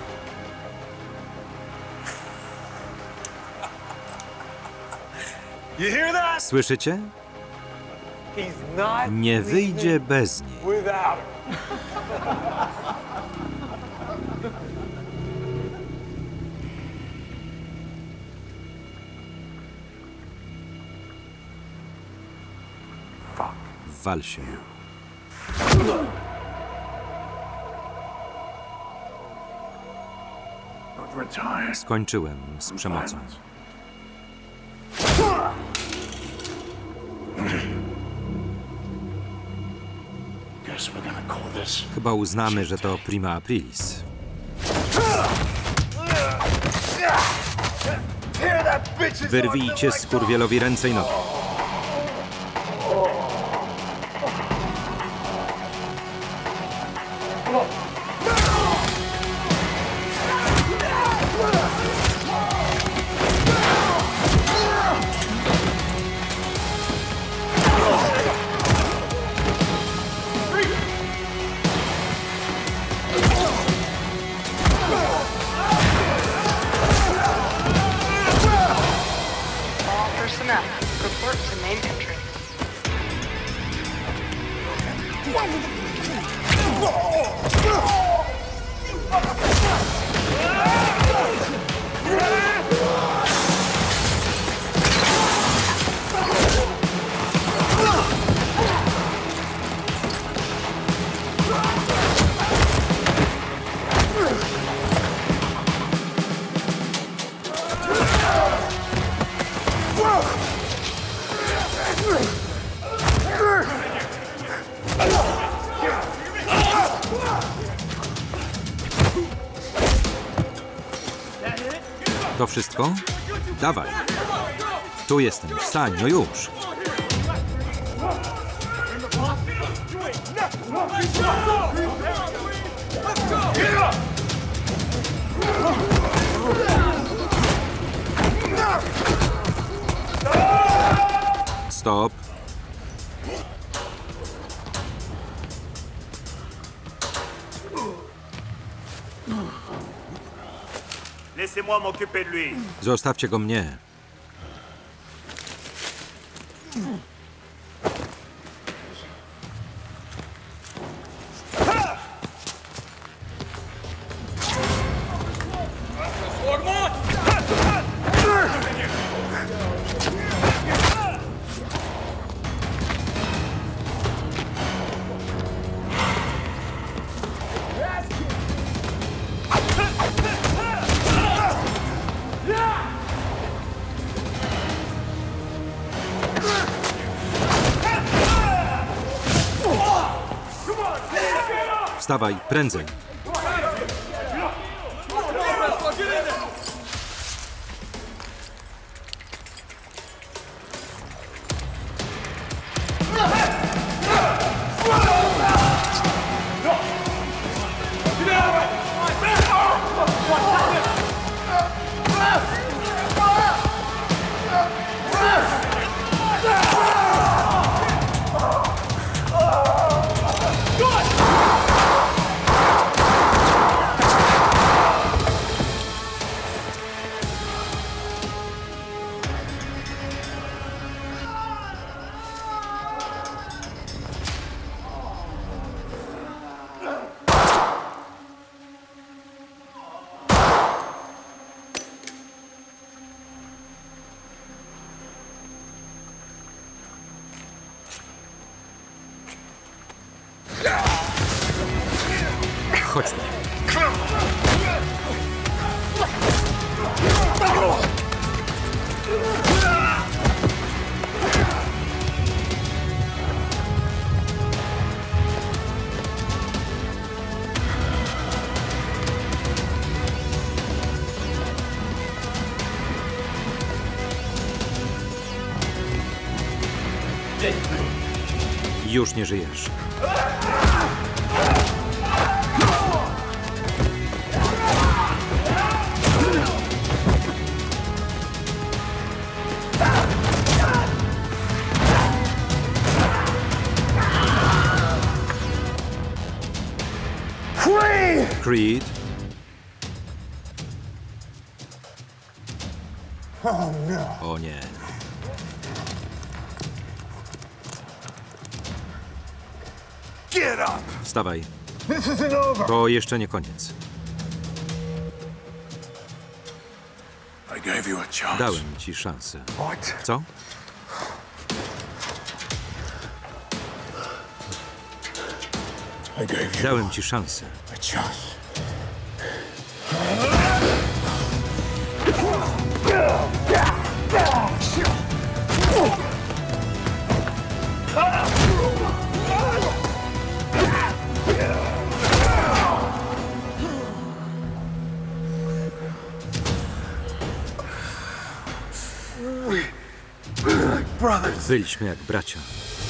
You hear that? Słyszycie? He's not Nie wyjdzie bez niej. without her. Wal się. I've retired. Skończyłem z przemocą. Guess we're gonna call this. Chyba uznamy, że to prima aprilis. Wyrwijcie skurwielowi ręce i nogi. All personnel, report to main entrance. To wszystko? Dawaj. Tu jestem. Wstań, no już. Stop. Laissez-moi m'occuper de lui. Zostawcie go mnie. Wstawaj, prędzej. Chodź tu. Już nie żyjesz. Creed. O nie. Wstawaj. To jeszcze nie koniec. Dałem ci szansę. Co? Dałem ci szansę. Byliśmy jak bracia.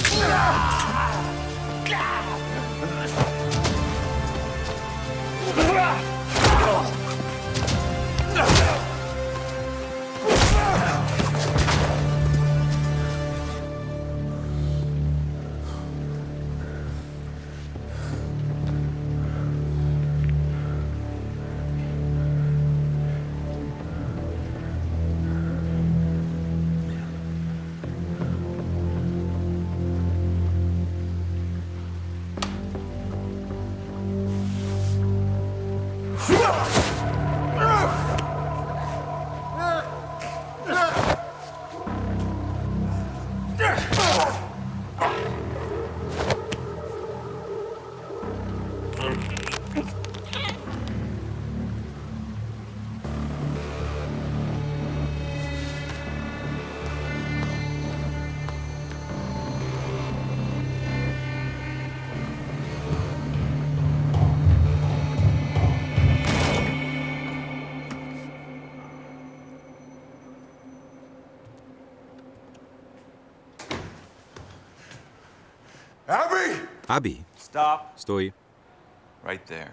Abby, Stop. stój. Right there.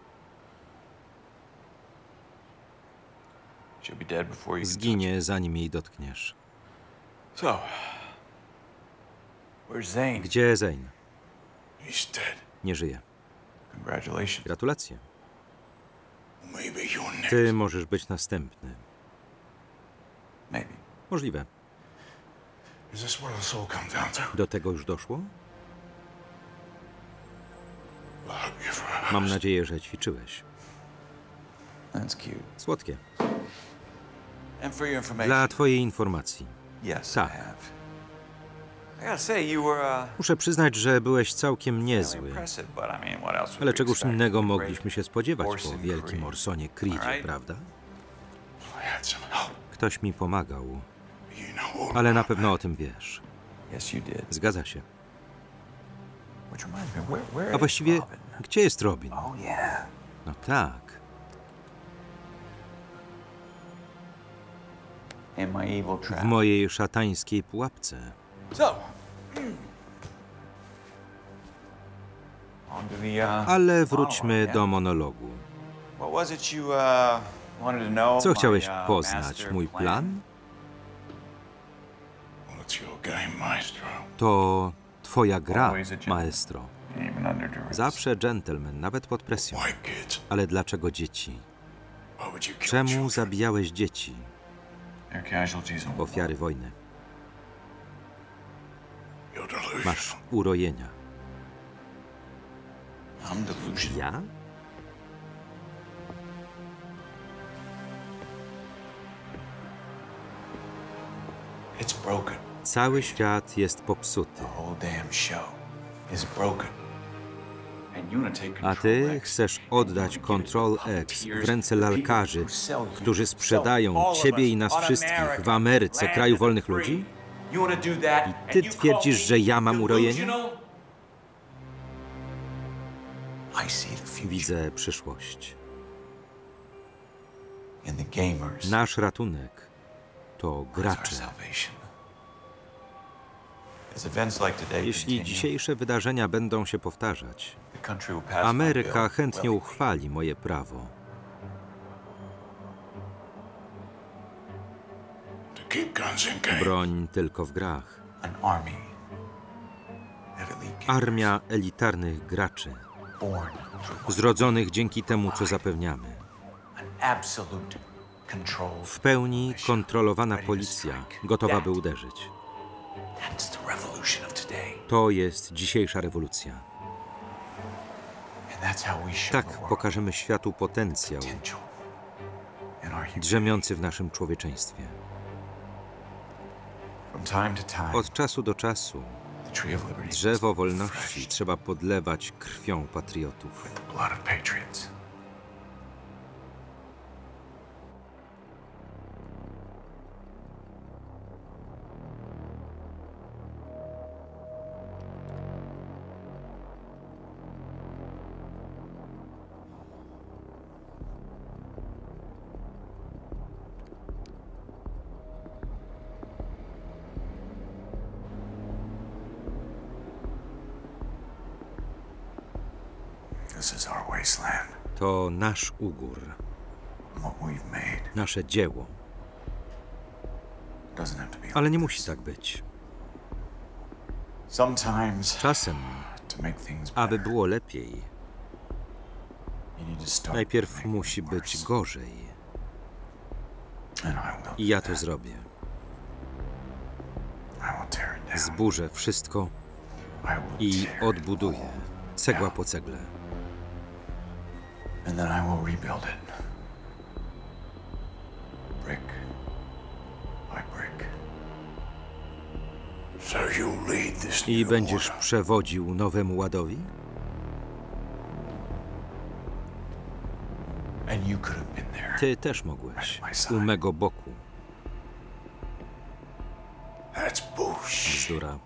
She'll be dead before you can touch Zginie, zanim jej dotkniesz. it. So, where's Zane? Gdzie Zane? He's dead. Nie żyje. Congratulations. Gratulacje. Maybe you're next. Ty możesz być następny. Maybe. Możliwe. Is this what this all comes down to? Do tego już doszło? I hope you've rehearsed. Mam nadzieję, że ćwiczyłeś. That's cute. Słodkie. And for your information. Dla twojej informacji. Yes, Tak. I have. I gotta say, you were Muszę przyznać, że byłeś całkiem really niezły. impressive, but I mean, what else would Ale we czegoś expect innego from a mogliśmy great się spodziewać Orson po wielkim Creed? Orsonie Creedzie, Alright. prawda? I had some help. Ktoś mi pomagał, You know all ale na about pewno o tym wiesz. Yes, you did. Zgadza się. Which reminds me, where A is właściwie, Robin? gdzie jest Robin? Oh yeah. No tak. In my evil W trap. mojej szatańskiej pułapce. So. On to the, Ale wróćmy monologue, do yeah? monologu. What was it you wanted to know? Co My, chciałeś master poznać? Mój plan? Well, it's your game, maestro. To twoja gra, Always a gentleman. maestro. Even under duress. Zawsze dżentelmen, nawet pod presją. White kids. Ale dlaczego dzieci? Why would you kill Czemu children? zabijałeś dzieci? They're casualties on the Ofiary wojny. You're delusional. Masz urojenia. I'm delusional. Ja? It's broken. Cały świat jest popsuty. The whole damn show is broken. And you wanna take A Control ty X chcesz and oddać you wanna Control give it to X puppeteers, w ręce the people lalkarzy, who sell you, którzy sell sprzedają all of ciebie us i nas on wszystkich America, w Ameryce, land kraju of the wolnych free. ludzi? You wanna do that, I and ty you call twierdzisz, me że ja mam urojenie? delusional? I see the future. Widzę przyszłość. And the gamers. Nasz ratunek to is our gracze. salvation. As events like today Jeśli continue, dzisiejsze wydarzenia będą się powtarzać, the country will pass my Ameryka bill chętnie willingly. uchwali moje prawo. To keep guns in game. Broń tylko w grach. An army of elite gamers, Armia elitarnych graczy, born through zrodzonych dzięki temu, co zapewniamy. an absolute control. W pełni kontrolowana policja, gotowa by uderzyć. That's the revolution of today. To jest dzisiejsza rewolucja. And that's how we show the Tak world pokażemy światu potencjał potential in our humanity. drzemiący w naszym człowieczeństwie. From time to time, Od czasu do czasu the tree of liberty drzewo must be wolności refreshed trzeba podlewać krwią patriotów. with the blood of patriots. This is our wasteland. To nasz ugór, What we've made nasze dzieło. doesn't have to be. Ale nie musi tak być. Sometimes, Czasem, to make things aby better, było lepiej, you need to start najpierw making musi it być worse. gorzej. And I will I ja to zrobię. I will tear it down. Zburzę wszystko I will i tear it odbuduję, cegła po cegle. And then I will rebuild it. Brick by brick. So you lead this I new będziesz order. przewodził nowemu ładowi? And you could have been there. Ty też mogłeś, u mego boku. That's bullshit. Bzdura.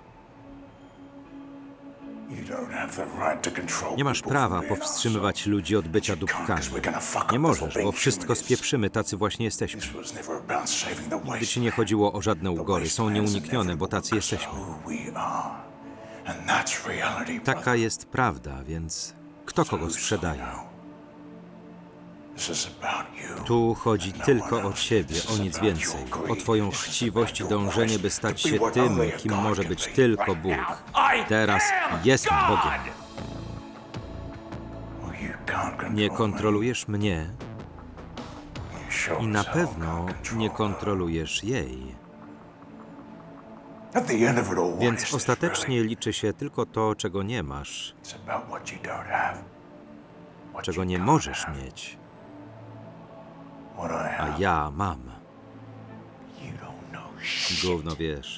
You don't have the right to control Nie masz people prawa from being powstrzymywać ludzi od bycia dupkami. Nie możesz, bo wszystko spieprzymy, tacy właśnie jesteśmy. This was never about saving the Nigdy ci nie chodziło o żadne ugory, są nieuniknione, bo tacy jesteśmy. Taka jest prawda, więc kto kogo sprzedaje? Tu chodzi tylko o ciebie, o nic więcej. O twoją chciwość i dążenie, by stać się tym, kim może być tylko Bóg. Teraz jestem Bogiem. Nie kontrolujesz mnie i na pewno nie kontrolujesz jej. Więc ostatecznie liczy się tylko to, czego nie masz, czego nie możesz mieć, a ja mam. Gówno wiesz.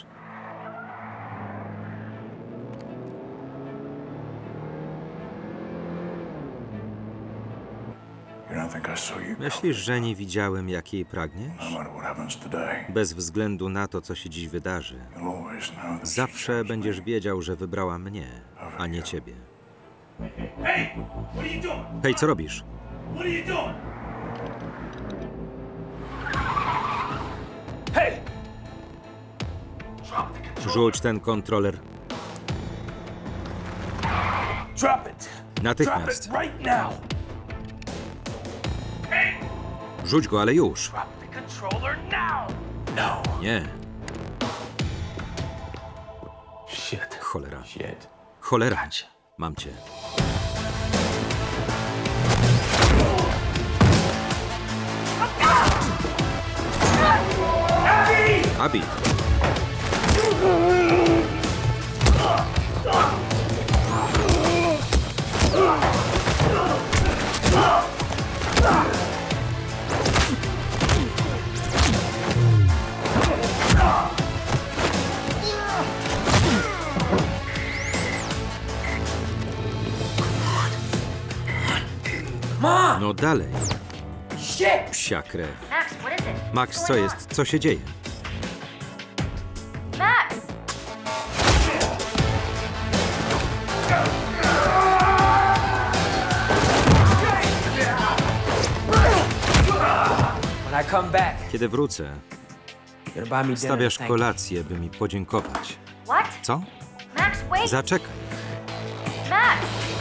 Myślisz, że nie widziałem, jak jej pragniesz? Bez względu na to, co się dziś wydarzy, zawsze będziesz wiedział, że wybrała mnie, a nie ciebie. Hej, co robisz? Rzuć ten kontroler. Natychmiast. Rzuć go, ale już. Nie. Cholera. Cholera. Mam cię. Abby. No dalej. Psia krew. Max, what is it? Max, co jest? Co się dzieje? Max! Kiedy wrócę, stawiasz kolację, by mi podziękować. What? Co? Max, wait! Zaczekaj. Max!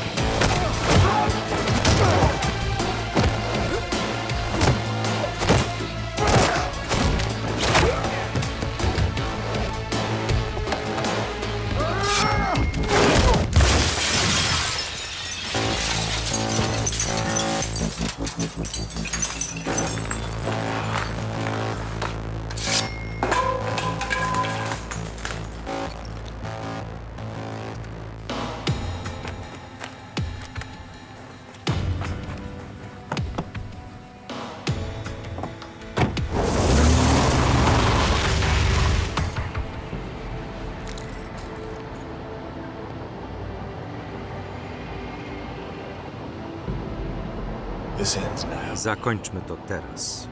Zakończmy to teraz.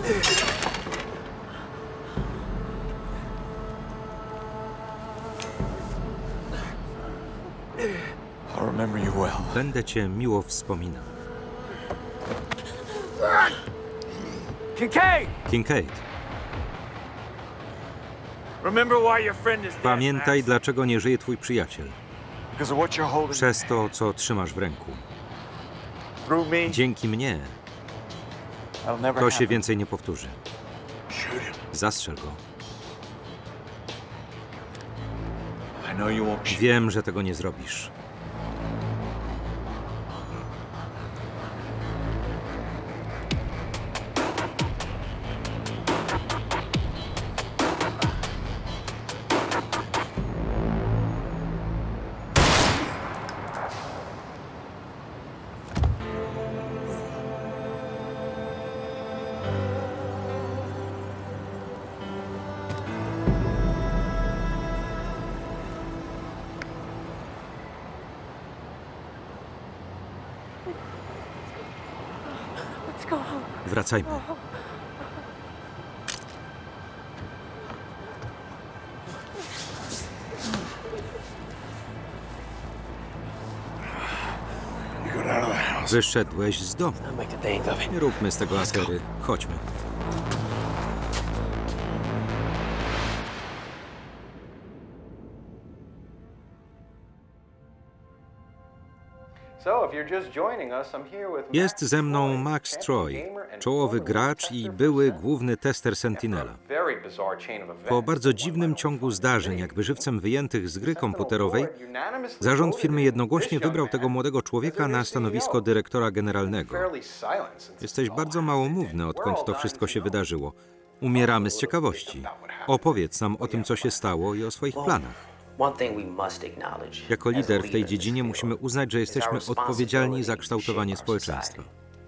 I remember you well. Będę cię miło wspominał. Kincaid, Remember why your friend is dead, pamiętaj, Max. dlaczego nie żyje twój przyjaciel. Because of what you're holding. Przez to, co trzymasz w ręku. Through me, Dzięki mnie that'll never to się happen. więcej nie powtórzy. Shoot him. Zastrzel go. I know you won't shoot. Wiem, że tego nie zrobisz. Wracajmy. You got out of the house. Wyszedłeś z domu. Make a thing of it. Nie róbmy z tego afery. Chodźmy. Jest ze mną Max Troy, czołowy gracz i były główny tester Sentinela. Po bardzo dziwnym ciągu zdarzeń, jakby żywcem wyjętych z gry komputerowej, zarząd firmy jednogłośnie wybrał tego młodego człowieka na stanowisko dyrektora generalnego. Jesteś bardzo małomówny, odkąd to wszystko się wydarzyło. Umieramy z ciekawości. Opowiedz nam o tym, co się stało i o swoich planach. Jako lider w tej dziedzinie musimy uznać, że jesteśmy odpowiedzialni za kształtowanie społeczeństwa.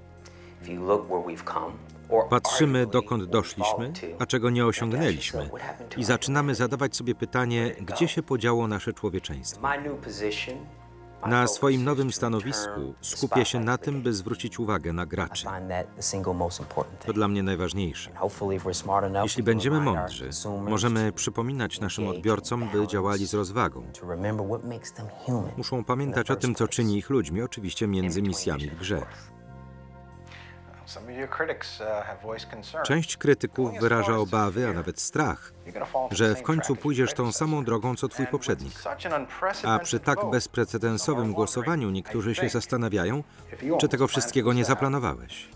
Patrzymy, dokąd doszliśmy, a czego nie osiągnęliśmy i zaczynamy zadawać sobie pytanie, gdzie się podziało nasze człowieczeństwo. Na swoim nowym stanowisku skupię się na tym, by zwrócić uwagę na graczy. To dla mnie najważniejsze. Jeśli będziemy mądrzy, możemy przypominać naszym odbiorcom, by działali z rozwagą. Muszą pamiętać o tym, co czyni ich ludźmi, oczywiście między misjami w grze. Część krytyków wyraża obawy, a nawet strach, że w końcu pójdziesz tą samą drogą, co twój poprzednik. A przy tak bezprecedensowym głosowaniu niektórzy się zastanawiają, czy tego wszystkiego nie zaplanowałeś.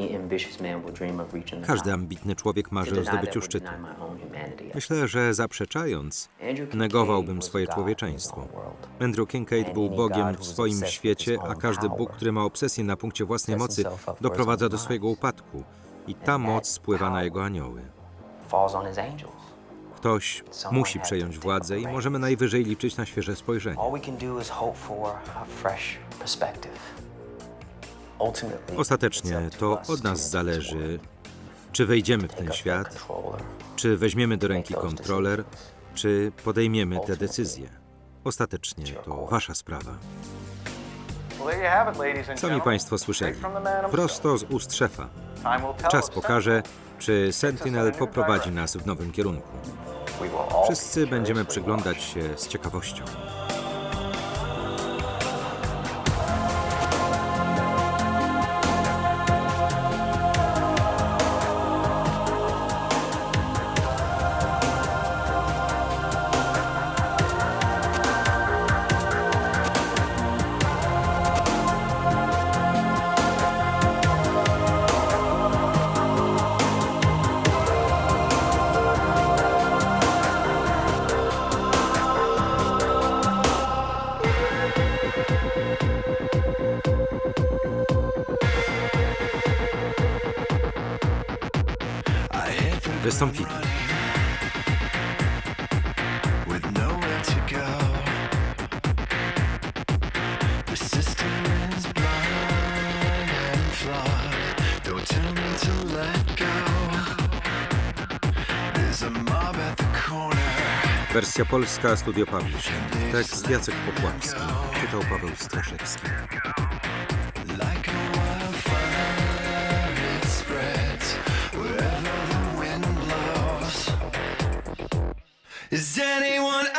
Każdy ambitny człowiek marzy o zdobyciu szczytu. Myślę, że zaprzeczając, negowałbym swoje człowieczeństwo. Andrew Kincaid był Bogiem w swoim świecie, a każdy Bóg, który ma obsesję na punkcie własnej mocy, doprowadza do swojego upadku. I ta moc spływa na jego anioły. Ktoś musi przejąć władzę i możemy najwyżej liczyć na świeże spojrzenie. Ostatecznie to od nas zależy, czy wejdziemy w ten świat, czy weźmiemy do ręki kontroler, czy podejmiemy te decyzje. Ostatecznie to wasza sprawa. Sami państwo słyszeli, prosto z ust szefa. Czas pokaże, czy Sentinel poprowadzi nas w nowym kierunku. Wszyscy będziemy przyglądać się z ciekawością. Wystąpili wersja polska, Studio Publishing. Tekst Jacek Popławski. Czytał Paweł Straszewski. Like a wildfire, it spreads wherever Is anyone